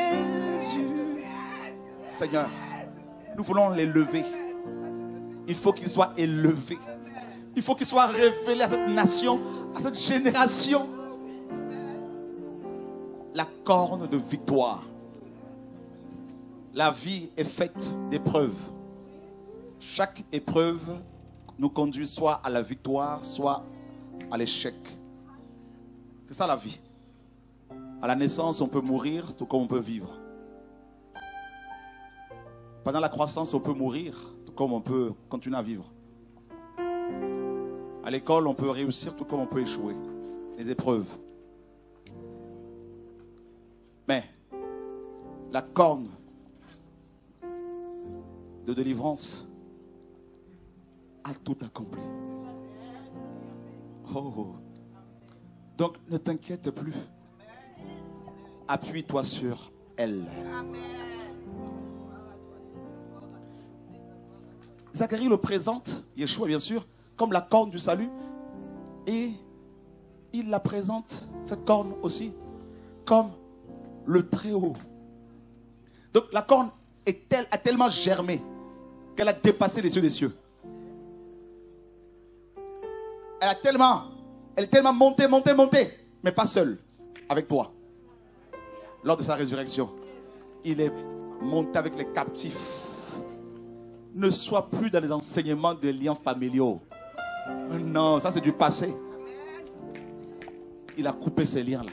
Seigneur, nous voulons l'élever. Il faut qu'il soit élevé. Il faut qu'il soit révélé à cette nation, à cette génération. La corne de victoire. La vie est faite d'épreuves. Chaque épreuve nous conduit soit à la victoire, soit à l'échec. C'est ça la vie. À la naissance, on peut mourir, tout comme on peut vivre. Pendant la croissance, on peut mourir, tout comme on peut continuer à vivre. À l'école, on peut réussir, tout comme on peut échouer. Les épreuves. Mais la corne de délivrance a tout accompli. Oh. Donc ne t'inquiète plus. Appuie-toi sur elle. Zacharie le présente, Yeshua bien sûr, comme la corne du salut. Et il la présente, cette corne aussi, comme le Très-Haut. Donc la corne est tel, a tellement germé qu'elle a dépassé les cieux des cieux. Elle a tellement, elle est tellement montée, montée, montée, mais pas seule, avec toi. Lors de sa résurrection, il est monté avec les captifs. Ne sois plus dans les enseignements des liens familiaux. Non, ça c'est du passé. Il a coupé ces liens-là.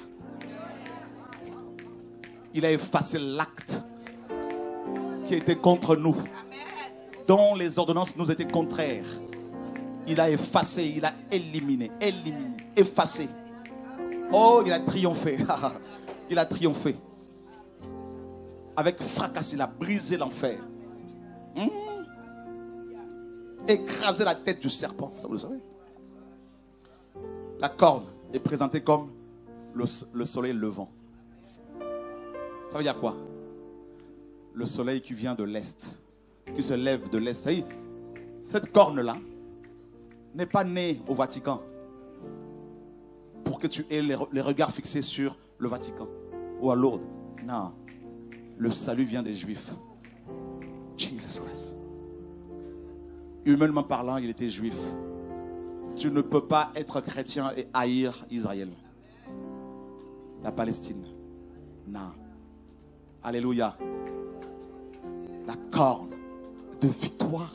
Il a effacé l'acte qui était contre nous, dont les ordonnances nous étaient contraires. Il a effacé, il a éliminé, éliminé, effacé. Oh, il a triomphé. Il a triomphé. Avec fracas, il a brisé l'enfer. Mmh. Écrasé la tête du serpent. Ça vous le savez. La corne est présentée comme le, le soleil levant. Ça veut dire quoi? Le soleil qui vient de l'est, qui se lève de l'est. Ça y est, cette corne-là n'est pas née au Vatican pour que tu aies les, les regards fixés sur le Vatican ou à Lourdes. Non, le salut vient des Juifs. Jesus Christ. Humainement parlant, il était juif. Tu ne peux pas être chrétien et haïr Israël. La Palestine. Non. Alléluia. La corne de victoire.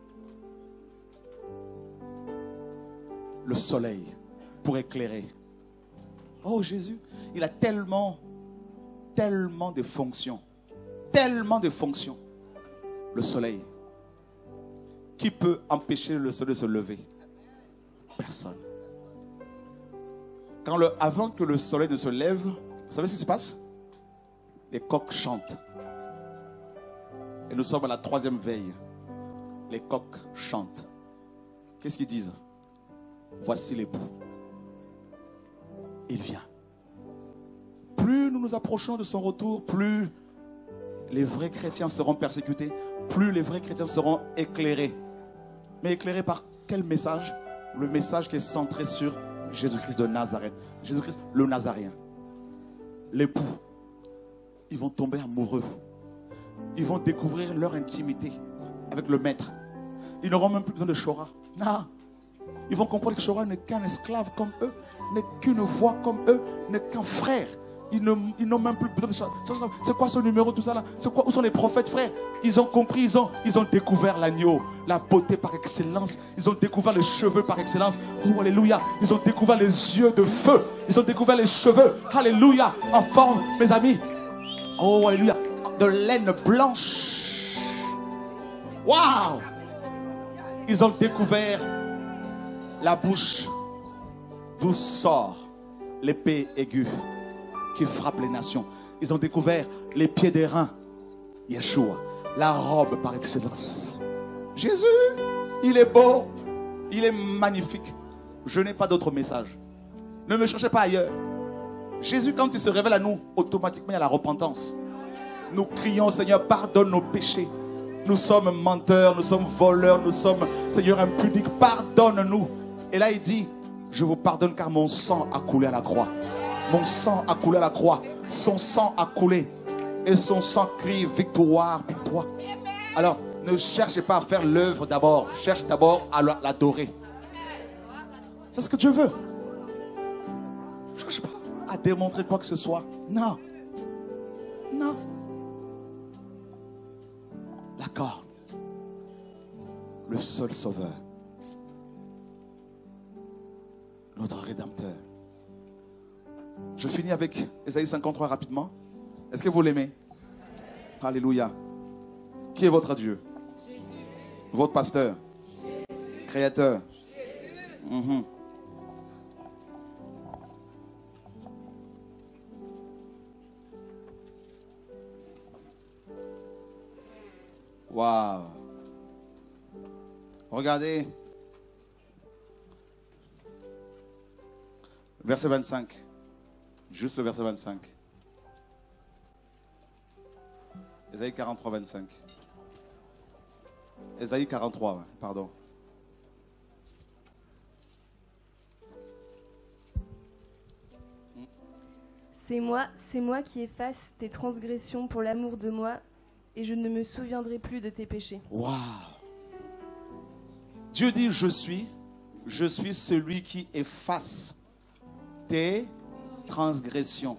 Le soleil pour éclairer. Oh Jésus, il a tellement, tellement de fonctions. Tellement de fonctions. Le soleil. Qui peut empêcher le soleil de se lever? Personne. Quand le, avant que le soleil ne se lève, vous savez ce qui se passe? Les coqs chantent. Et nous sommes à la troisième veille. Les coqs chantent. Qu'est-ce qu'ils disent? Voici l'époux. Il vient. Plus nous nous approchons de son retour, plus les vrais chrétiens seront persécutés, plus les vrais chrétiens seront éclairés. Mais éclairés par quel message? Le message qui est centré sur Jésus-Christ de Nazareth. Jésus-Christ le Nazaréen. L'époux. Ils vont tomber amoureux. Ils vont découvrir leur intimité avec le maître. Ils n'auront même plus besoin de Shora. Non. Ils vont comprendre que Shora n'est qu'un esclave comme eux, n'est qu'une voix comme eux, n'est qu'un frère. Ils n'ont ils n'ont même plus besoin de Shora. C'est quoi ce numéro, tout ça là? C'est quoi? Où sont les prophètes, frères? Ils ont compris, ils ont, ils ont découvert l'agneau, la beauté par excellence. Ils ont découvert les cheveux par excellence. Oh, alléluia. Ils ont découvert les yeux de feu. Ils ont découvert les cheveux, alléluia, en forme, mes amis. Oh, alléluia. De laine blanche. Waouh. Ils ont découvert la bouche d'où sort l'épée aiguë qui frappe les nations. Ils ont découvert les pieds des reins. Yeshua, la robe par excellence. Jésus, il est beau, il est magnifique. Je n'ai pas d'autre message. Ne me cherchez pas ailleurs. Jésus, quand il se révèle à nous, automatiquement il y a la repentance. Nous crions, Seigneur, pardonne nos péchés. Nous sommes menteurs, nous sommes voleurs, nous sommes, Seigneur, impudiques. Pardonne-nous. Et là, il dit, je vous pardonne car mon sang a coulé à la croix. Mon sang a coulé à la croix. Son sang a coulé. Et son sang crie victoire pour toi. Alors, ne cherchez pas à faire l'œuvre d'abord. Cherche d'abord à l'adorer. C'est ce que Dieu veut. Ne cherche pas à démontrer quoi que ce soit. Non. Non. D'accord. Le seul sauveur. Notre Rédempteur. Je finis avec Ésaïe cinquante-trois rapidement. Est-ce que vous l'aimez? Alléluia. Qui est votre Dieu? Jésus. Votre pasteur? Jésus. Créateur? Mm-hmm. Waouh. Regardez. Verset vingt-cinq. Juste le verset vingt-cinq. Ésaïe quarante-trois, vingt-cinq. Ésaïe quarante-trois, pardon. C'est moi, c'est moi qui efface tes transgressions pour l'amour de moi, et je ne me souviendrai plus de tes péchés. Waouh! Dieu dit, je suis, je suis celui qui efface tes transgressions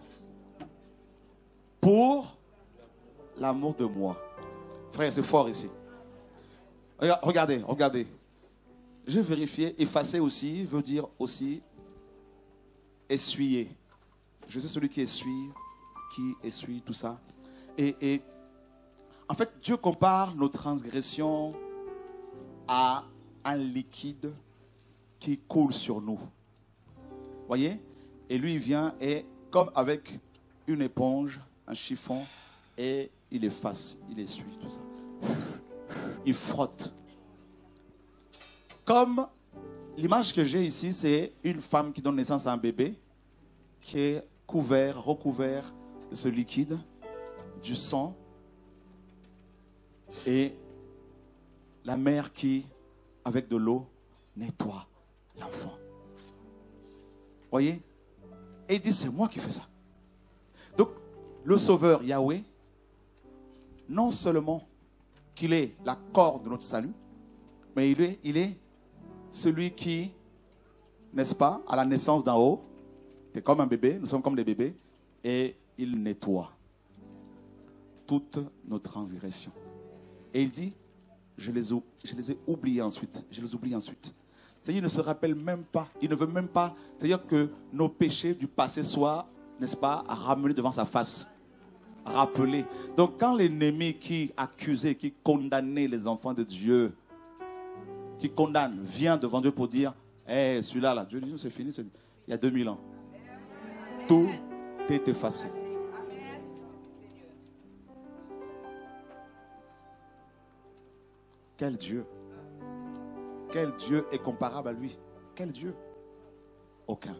pour l'amour de moi. Frère, c'est fort ici. Regardez, regardez. Je vais vérifier. Effacer aussi veut dire aussi essuyer. Je suis celui qui essuie, qui essuie tout ça. Et, et en fait, Dieu compare nos transgressions à un liquide qui coule sur nous. Voyez? Et lui, il vient et comme avec une éponge, un chiffon, et il efface, il essuie tout ça. Il frotte. Comme l'image que j'ai ici, c'est une femme qui donne naissance à un bébé qui est couvert, recouvert de ce liquide, du sang, et la mère qui, avec de l'eau, nettoie l'enfant. Voyez? Et il dit, c'est moi qui fais ça. Donc, le Sauveur Yahweh, non seulement qu'il est la corde de notre salut, mais il est, il est celui qui, n'est-ce pas, à la naissance d'en haut, c'est comme un bébé, nous sommes comme des bébés, et il nettoie toutes nos transgressions. Et il dit, je les, je les ai oubliés ensuite, je les oublie ensuite. C'est-à-dire, il ne se rappelle même pas, il ne veut même pas, c'est-à-dire que nos péchés du passé soient, n'est-ce pas, ramenés devant sa face. Rappelés. Donc, quand l'ennemi qui accusait, qui condamnait les enfants de Dieu, qui condamne, vient devant Dieu pour dire, hé, hey, celui-là, là, Dieu dit, c'est fini, c'est... il y a deux mille ans. Tout est effacé. Quel Dieu? Quel Dieu est comparable à lui? Quel Dieu? Aucun.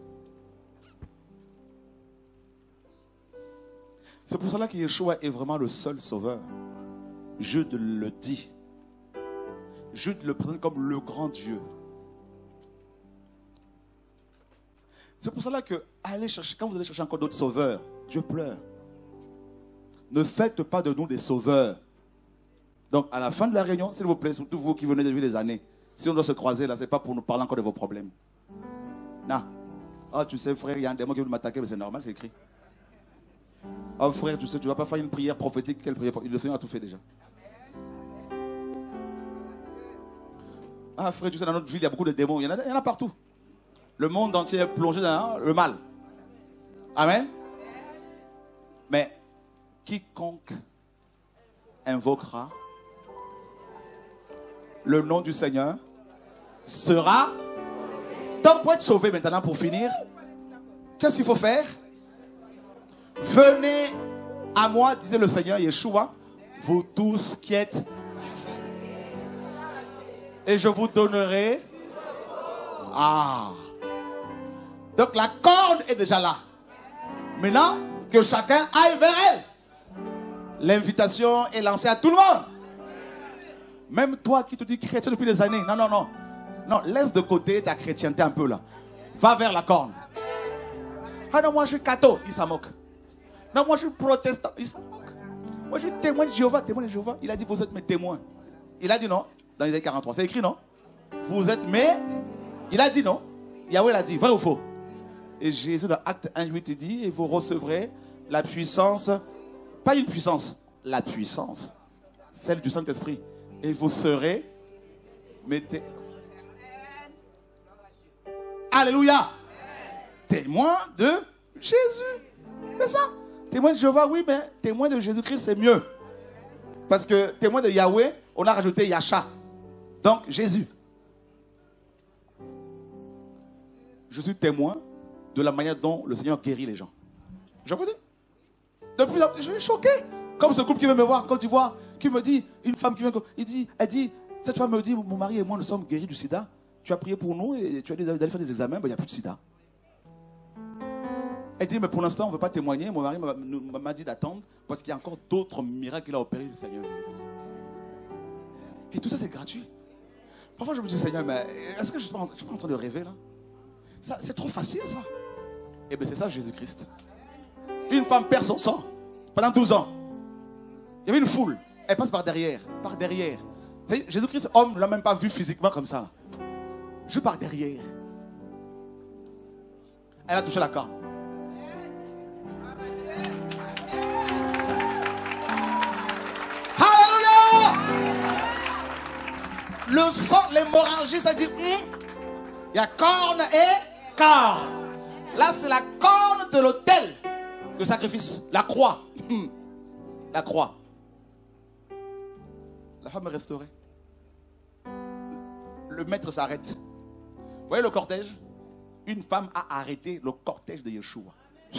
C'est pour cela que Yeshua est vraiment le seul sauveur. Jude le dit. Jude le présente comme le grand Dieu. C'est pour cela que allez chercher, quand vous allez chercher encore d'autres sauveurs, Dieu pleure. Ne faites pas de nous des sauveurs. Donc à la fin de la réunion, s'il vous plaît, surtout vous qui venez depuis des années, si on doit se croiser là, ce n'est pas pour nous parler encore de vos problèmes. Non. Oh, tu sais, frère, il y a un démon qui veut m'attaquer, mais c'est normal, c'est écrit. Oh frère, tu sais, tu ne vas pas faire une prière prophétique. Quelle prière? Le Seigneur a tout fait déjà. Ah frère, tu sais, dans notre ville, il y a beaucoup de démons. Il y en a, il y en a partout. Le monde entier est plongé dans le mal. Amen. Mais quiconque invoquera le nom du Seigneur sera... Donc pour être sauvé maintenant, pour finir, qu'est-ce qu'il faut faire? Venez à moi, disait le Seigneur Yeshua, vous tous qui êtes, et je vous donnerai... Ah! Donc la corne est déjà là. Maintenant, que chacun aille vers elle. L'invitation est lancée à tout le monde. Même toi qui te dis chrétien depuis des années. Non, non, non. Non, laisse de côté ta chrétienté un peu là. Va vers la corne. Ah non, moi je suis catho. Il s'en moque. Non, moi je suis protestant. Il s'en moque. Moi je suis témoin de Jéhovah. Témoin de Jéhovah. Il a dit, vous êtes mes témoins. Il a dit non. Dans Isaïe quarante-trois. C'est écrit non. Vous êtes mes... Il a dit non. Yahweh l'a dit. Vrai ou faux? Et Jésus dans Acte un huit dit, et vous recevrez la puissance, pas une puissance, la puissance, celle du Saint-Esprit. Et vous serez, mettez, alléluia, témoin de Jésus. C'est ça. Témoin de Jéhovah, oui, mais témoin de Jésus-Christ, c'est mieux. Parce que témoin de Yahweh, on a rajouté Yasha. Donc, Jésus. Je suis témoin de la manière dont le Seigneur guérit les gens. Je vous dis. De plus en plus, je suis choqué. Comme ce couple qui veut me voir en Côte d'Ivoire, qui me dit, une femme qui vient, il dit, elle dit, cette femme me dit, mon mari et moi, nous sommes guéris du sida. Tu as prié pour nous et tu as dit d'aller faire des examens, ben, il n'y a plus de sida. Elle dit, mais pour l'instant, on ne veut pas témoigner. Mon mari m'a dit d'attendre parce qu'il y a encore d'autres miracles qu'il a opérés, le Seigneur. Et tout ça, c'est gratuit. Parfois, je me dis, Seigneur, mais est-ce que je ne suis pas en train de rêver là? C'est trop facile, ça. Et bien, c'est ça, Jésus-Christ. Une femme perd son sang pendant douze ans. Il y avait une foule. Elle passe par derrière. Par derrière. Jésus-Christ, homme, ne l'a même pas vu physiquement comme ça. Je par derrière. Elle a touché la corne. Alléluia! Le sang, l'hémorragie, ça dit... Hum, il y a corne et corne. Là, c'est la corne de l'autel de sacrifice. La croix. La croix. La femme est restaurée. Le maître s'arrête. Vous voyez le cortège? Une femme a arrêté le cortège de Yeshua.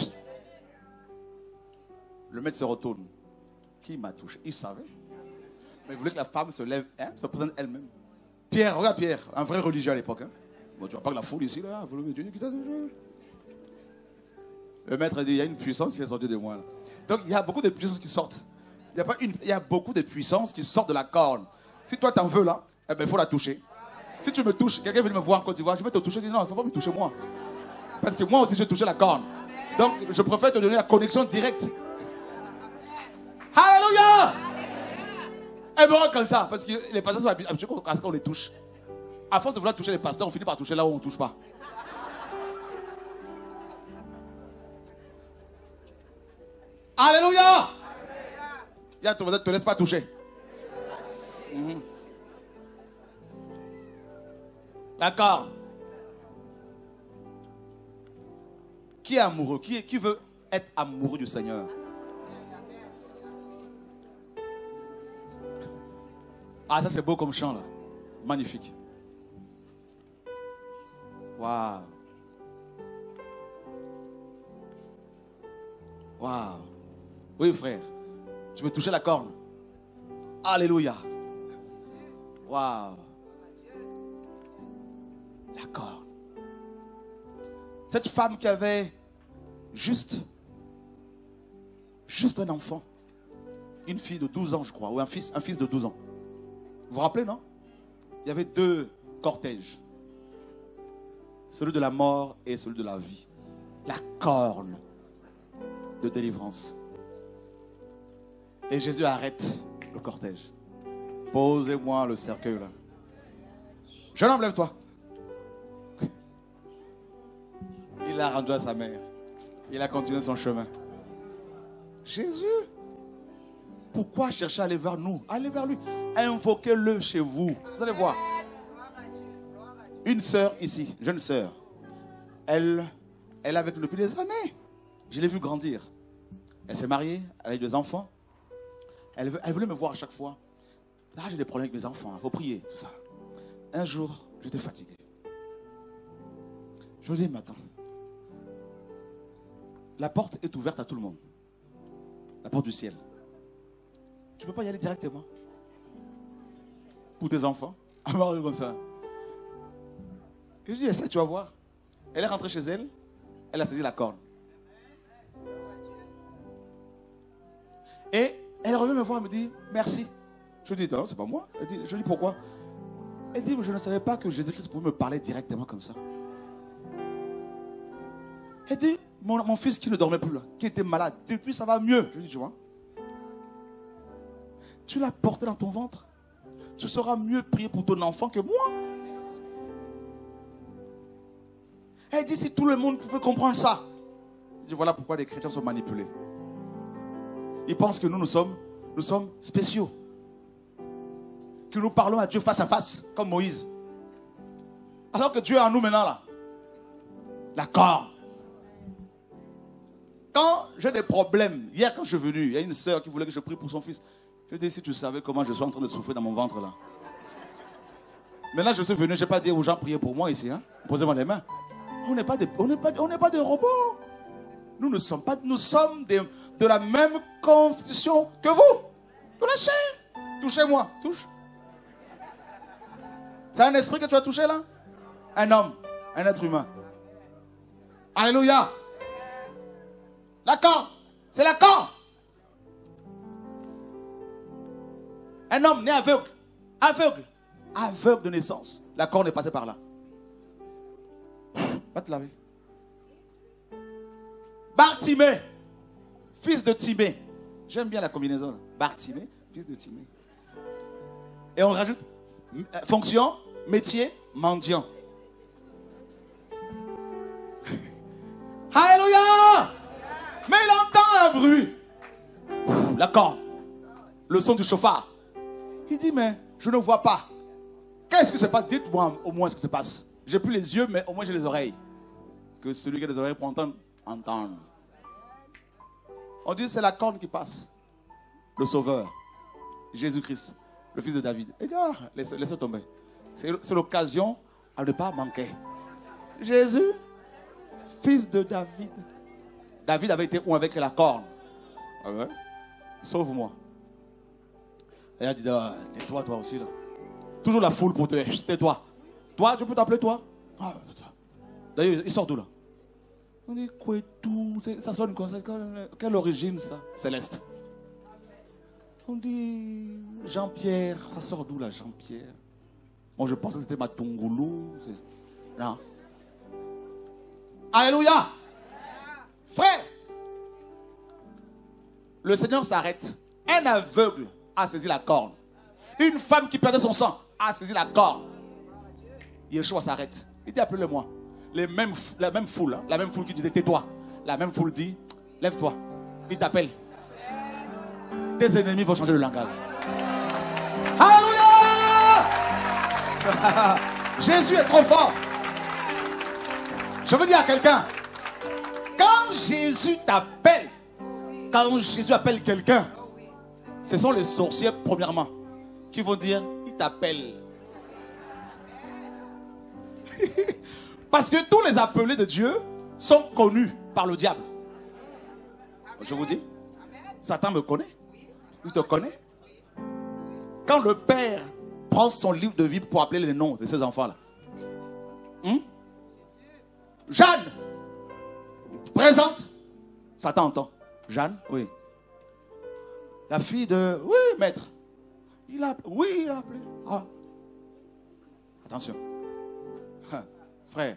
Le maître se retourne. Qui m'a touché? Il savait. Mais il voulait que la femme se lève, hein, se présente elle-même. Pierre, regarde Pierre, un vrai religieux à l'époque. Hein. Bon, tu vois pas que la foule ici, là. Le maître dit, il y a une puissance qui est sortie de moi. Là. Donc, il y a beaucoup de puissances qui sortent. Il y a, pas une, il y a beaucoup de puissances qui sortent de la corne. Si toi, t'en veux là, eh ben, il faut la toucher. Si tu me touches, quelqu'un vient me voir en Côte d'Ivoire, je vais te toucher. Je dis non, il ne faut pas me toucher moi. Parce que moi aussi, j'ai touché la corne. Donc, je préfère te donner la connexion directe. Alléluia! Et bon, comme ça, parce que les pasteurs sont habitués à ce qu'on les touche. À force de vouloir toucher les pasteurs, on finit par toucher là où on ne touche pas. Alléluia! Y'a ton voisin ne te laisse pas toucher. Mm-hmm. D'accord. Qui est amoureux? Qui, est, qui veut être amoureux du Seigneur? Ah, ça c'est beau comme chant là. Magnifique. Waouh. Waouh. Oui frère. Tu veux toucher la corne? Alléluia. Waouh. La corne. Cette femme qui avait juste, juste un enfant. Une fille de douze ans je crois. Ou un fils, un fils de douze ans. Vous vous rappelez, non? Il y avait deux cortèges. Celui de la mort et celui de la vie. La corne de délivrance. Et Jésus arrête le cortège. Posez-moi le cercueil là. Jeune homme, lève-toi. Il l'a rendu à sa mère. Il a continué son chemin. Jésus, pourquoi chercher à aller vers nous? Allez vers lui. Invoquez-le chez vous. Vous allez voir. Une sœur ici, jeune sœur. Elle, elle est avec nous depuis des années. Je l'ai vue grandir. Elle s'est mariée, elle a eu des enfants. Elle, veut, elle voulait me voir à chaque fois. Ah, j'ai des problèmes avec mes enfants, il faut prier, tout ça. Un jour, j'étais fatigué. Je me dis, mais attends. La porte est ouverte à tout le monde. La porte du ciel. Tu ne peux pas y aller directement. Pour tes enfants. À comme ça. Et je dis, essaie, tu vas voir. Elle est rentrée chez elle. Elle a saisi la corne. Et elle revient me voir et me dit, merci. Je dis, non, c'est pas moi. Elle dit, je dis, pourquoi? Elle dit, je ne savais pas que Jésus-Christ pouvait me parler directement comme ça. Elle dit, mon, mon fils qui ne dormait plus là, qui était malade, depuis ça va mieux. Je dis, tu vois, tu l'as porté dans ton ventre. Tu sauras mieux prier pour ton enfant que moi. Elle dit, si tout le monde pouvait comprendre ça. Je dis, voilà pourquoi les chrétiens sont manipulés. Ils pensent que nous, nous sommes, nous sommes spéciaux. Que nous parlons à Dieu face à face, comme Moïse. Alors que Dieu est en nous maintenant là. D'accord. Quand j'ai des problèmes, hier quand je suis venu, il y a une sœur qui voulait que je prie pour son fils. Je lui ai dit, si tu savais comment je suis en train de souffrir dans mon ventre là. Maintenant je suis venu, je n'ai pas dit aux gens priez pour moi ici. Hein? Posez-moi les mains. On n'est pas des, on n'est pas, on n'est pas des robots. Nous ne sommes pas, nous sommes des, de la même constitution que vous. De la chair. Touchez-moi, touche. C'est un esprit que tu as touché là? Un homme, un être humain. Alléluia. D'accord, c'est l'accord. Un homme né aveugle, aveugle, aveugle de naissance. L'accord est passé par là. Va te laver. Bartimée, fils de Timée. J'aime bien la combinaison. Là. Bartimée, fils de Timée. Et on rajoute fonction, métier, mendiant. Alléluia! Mais il entend un bruit. L'accord. Le son du chauffard. Il dit, mais je ne vois pas. Qu'est-ce que se passe? Dites-moi au moins ce qui se passe. J'ai plus les yeux, mais au moins j'ai les oreilles. Que celui qui a les oreilles pour entendre, entendre. On dit c'est la corne qui passe. Le sauveur. Jésus-Christ. Le fils de David. Et dit, ah, laissez, laissez tomber. C'est l'occasion à ne pas manquer. Jésus, fils de David. David avait été où avec la corne. Ah ouais? Sauve-moi. Et elle a dit, ah, tais-toi toi aussi là. Toujours la foule pour te dire, tais-toi. Toi, tu peux t'appeler toi? Ah, d'ailleurs, il sort d'où là? On dit, quoi tout? Ça sonne comme ça. Quelle origine ça? Céleste. On dit, Jean-Pierre. Ça sort d'où là, Jean-Pierre? Moi, je pensais que c'était Matungulu. Non. Alléluia. Frère, le Seigneur s'arrête. Un aveugle a saisi la corne. Une femme qui perdait son sang a saisi la corne. Yeshua s'arrête. Il dit, appelez-le-moi. Les mêmes, la même foule, hein, la même foule qui disait, tais-toi. La même foule dit, lève-toi. Il t'appelle. Tes ennemis vont changer de langage. Alléluia! Jésus est trop fort. Je veux dire à quelqu'un, quand Jésus t'appelle, quand Jésus appelle quelqu'un, ce sont les sorciers premièrement qui vont dire, il t'appelle. Parce que tous les appelés de Dieu sont connus par le diable. Je vous dis, Satan me connaît. Il te connaît. Quand le père prend son livre de vie pour appeler les noms de ses enfants-là. Hum? Jeanne, présente. Satan entend. Jeanne, oui. La fille de... Oui, maître. Il a... Oui, il a appelé. Ah. Attention. Frère.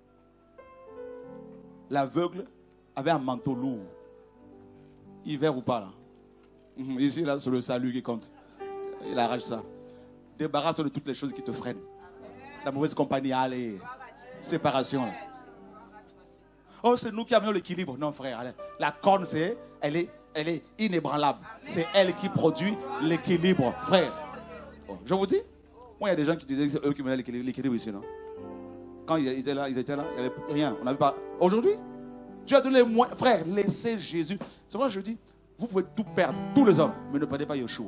L'aveugle avait un manteau lourd. Hiver ou pas là. Ici, là, c'est le salut qui compte. Il arrache ça. Débarrasse-toi de toutes les choses qui te freinent. La mauvaise compagnie, allez. Séparation. Là. Oh, c'est nous qui amenons l'équilibre. Non, frère. Allez. La corne, c'est, elle est, elle est inébranlable. C'est elle qui produit l'équilibre, frère. Oh, je vous dis, moi, il y a des gens qui disaient que c'est eux qui mettaient l'équilibre ici, non? Quand ils étaient là, ils étaient là, il n'y avait rien. On n'avait pas. Aujourd'hui, Dieu a donné les moyens. Frère, laissez Jésus. C'est moi, je dis, vous pouvez tout perdre, tous les hommes, mais ne perdez pas Yeshua.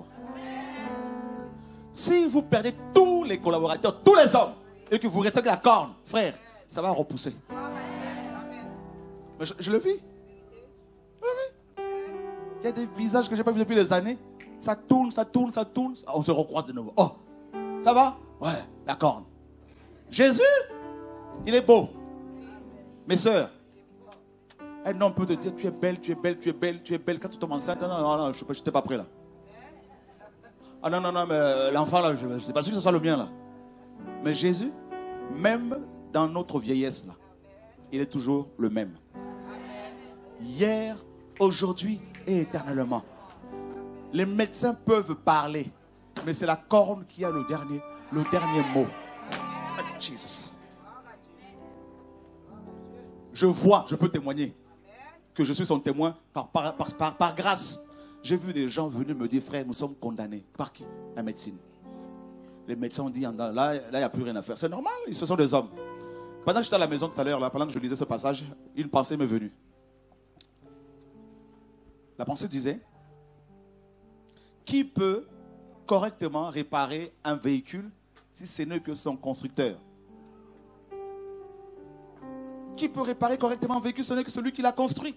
Si vous perdez tous les collaborateurs, tous les hommes, et que vous restez avec la corne, frère, ça va repousser. Mais je, je le vis. Je le vis. Il y a des visages que je n'ai pas vus depuis des années. Ça tourne, ça tourne, ça tourne. On se recroise de nouveau. Oh, ça va? Ouais, la corne. Jésus, il est beau. Mes sœurs, Un homme peut te dire, tu es belle, tu es belle, tu es belle, tu es belle. Quand tu tombes enceinte, non, non, non, je n'étais pas prêt là. Ah non, non, non, mais l'enfant là, je ne sais pas sûr que ce soit le mien là. Mais Jésus, même dans notre vieillesse là, il est toujours le même. Hier, aujourd'hui et éternellement. Les médecins peuvent parler, mais c'est la corne qui a le dernier, le dernier mot. Jesus. Je vois, je peux témoigner que je suis son témoin par, par, par, par, par grâce. J'ai vu des gens venir me dire, frère, nous sommes condamnés. Par qui? La médecine. Les médecins ont dit, là, là, il n'y a plus rien à faire. C'est normal, ce sont des hommes. Pendant que j'étais à la maison tout à l'heure, là, pendant que je lisais ce passage, une pensée m'est venue. La pensée disait, qui peut correctement réparer un véhicule si ce n'est que son constructeur? Qui peut réparer correctement un véhicule si ce n'est que celui qui l'a construit?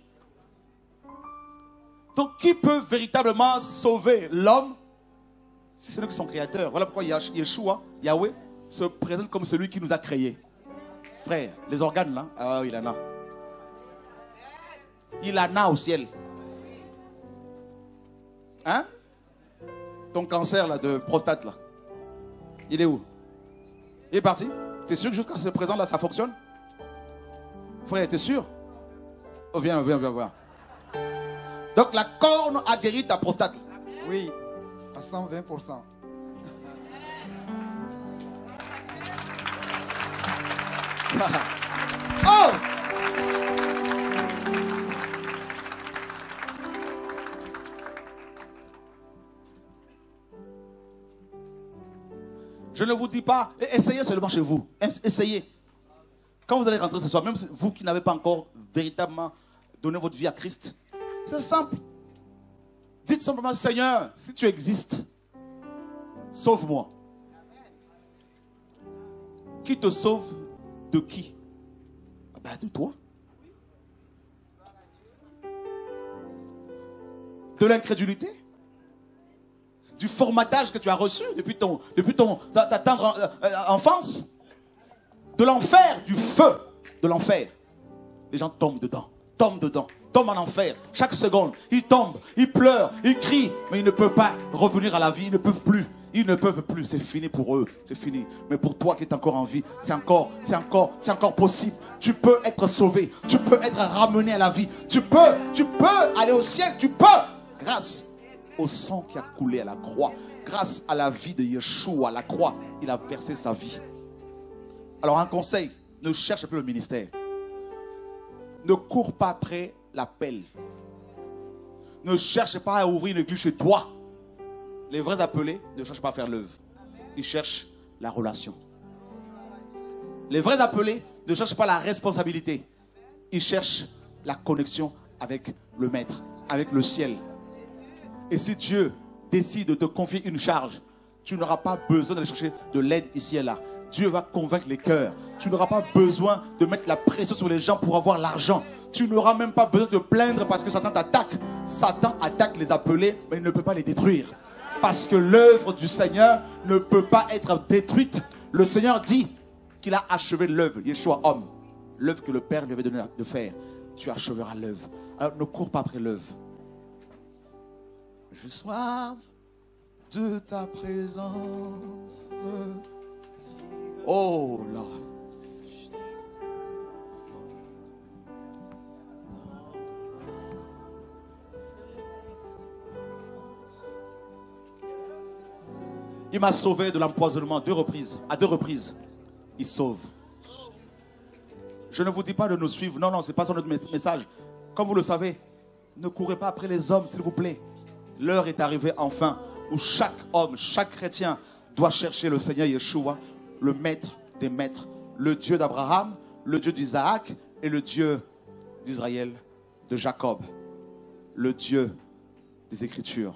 Donc, qui peut véritablement sauver l'homme si ce n'est que son créateur? Voilà pourquoi Yeshua, Yahweh, se présente comme celui qui nous a créés. Frère, les organes là, ah, il en a. Il en a au ciel. Hein? Ton cancer là, de prostate là, il est où? Il est parti? Tu es sûr que jusqu'à ce présent là, ça fonctionne? Frère, tu es sûr? Oh, viens, viens, viens voir. Donc la corne a guéri ta prostate. Oui, à cent vingt pour cent. Oh! Je ne vous dis pas, essayez seulement chez vous. Essayez. Quand vous allez rentrer ce soir, même vous qui n'avez pas encore véritablement donné votre vie à Christ, c'est simple. Dites simplement, Seigneur, si tu existes, sauve-moi. Qui te sauve de qui? Ben de toi. De l'incrédulité? Du formatage que tu as reçu depuis ton, depuis ton, ta, ta tendre euh, euh, enfance? De l'enfer, du feu de l'enfer. Les gens tombent dedans, tombent dedans, tombent en enfer. Chaque seconde, ils tombent, ils pleurent, ils crient, mais ils ne peuvent pas revenir à la vie, ils ne peuvent plus. Ils ne peuvent plus, c'est fini pour eux, c'est fini. Mais pour toi qui es encore en vie, c'est encore, c'est encore, c'est encore possible. Tu peux être sauvé, tu peux être ramené à la vie. Tu peux, tu peux aller au ciel, tu peux. Grâce au sang qui a coulé à la croix, grâce à la vie de Yeshua à la croix, il a versé sa vie. Alors un conseil, ne cherche plus le ministère. Ne cours pas après l'appel. Ne cherche pas à ouvrir une église chez toi. Les vrais appelés ne cherchent pas à faire l'œuvre. Ils cherchent la relation. Les vrais appelés ne cherchent pas la responsabilité. Ils cherchent la connexion avec le Maître, avec le ciel. Et si Dieu décide de te confier une charge, tu n'auras pas besoin d'aller chercher de l'aide ici et là. Dieu va convaincre les cœurs. Tu n'auras pas besoin de mettre la pression sur les gens pour avoir l'argent. Tu n'auras même pas besoin de te plaindre parce que Satan t'attaque. Satan attaque les appelés, mais il ne peut pas les détruire. Parce que l'œuvre du Seigneur ne peut pas être détruite. Le Seigneur dit qu'il a achevé l'œuvre. Yeshua, homme. L'œuvre que le Père lui avait donné de faire. Tu acheveras l'œuvre. Alors ne cours pas après l'œuvre. Je soif de ta présence. Oh là. Il m'a sauvé de l'empoisonnement deux reprises, à deux reprises. Il sauve. Je ne vous dis pas de nous suivre. Non, non, ce n'est pas ça notre message. Comme vous le savez, ne courez pas après les hommes, s'il vous plaît. L'heure est arrivée enfin où chaque homme, chaque chrétien doit chercher le Seigneur Yeshua, le maître des maîtres, le Dieu d'Abraham, le Dieu d'Isaac et le Dieu d'Israël, de Jacob, le Dieu des Écritures.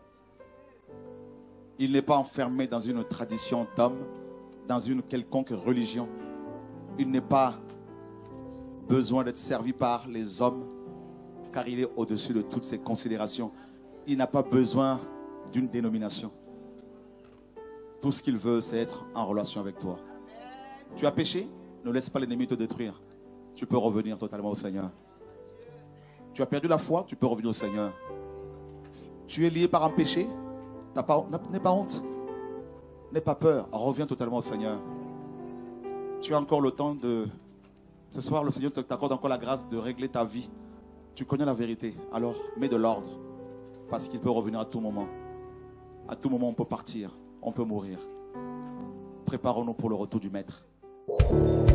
Il n'est pas enfermé dans une tradition d'homme, dans une quelconque religion. Il n'est pas besoin d'être servi par les hommes, car il est au-dessus de toutes ces considérations. Il n'a pas besoin d'une dénomination. Tout ce qu'il veut, c'est être en relation avec toi. Tu as péché, ne laisse pas l'ennemi te détruire. Tu peux revenir totalement au Seigneur. Tu as perdu la foi, tu peux revenir au Seigneur. Tu es lié par un péché, pas, n'aie pas honte. N'aie pas peur, reviens totalement au Seigneur. Tu as encore le temps de... Ce soir, le Seigneur t'accorde encore la grâce de régler ta vie. Tu connais la vérité, alors mets de l'ordre. Parce qu'il peut revenir à tout moment. À tout moment, on peut partir, on peut mourir. Préparons-nous pour le retour du Maître.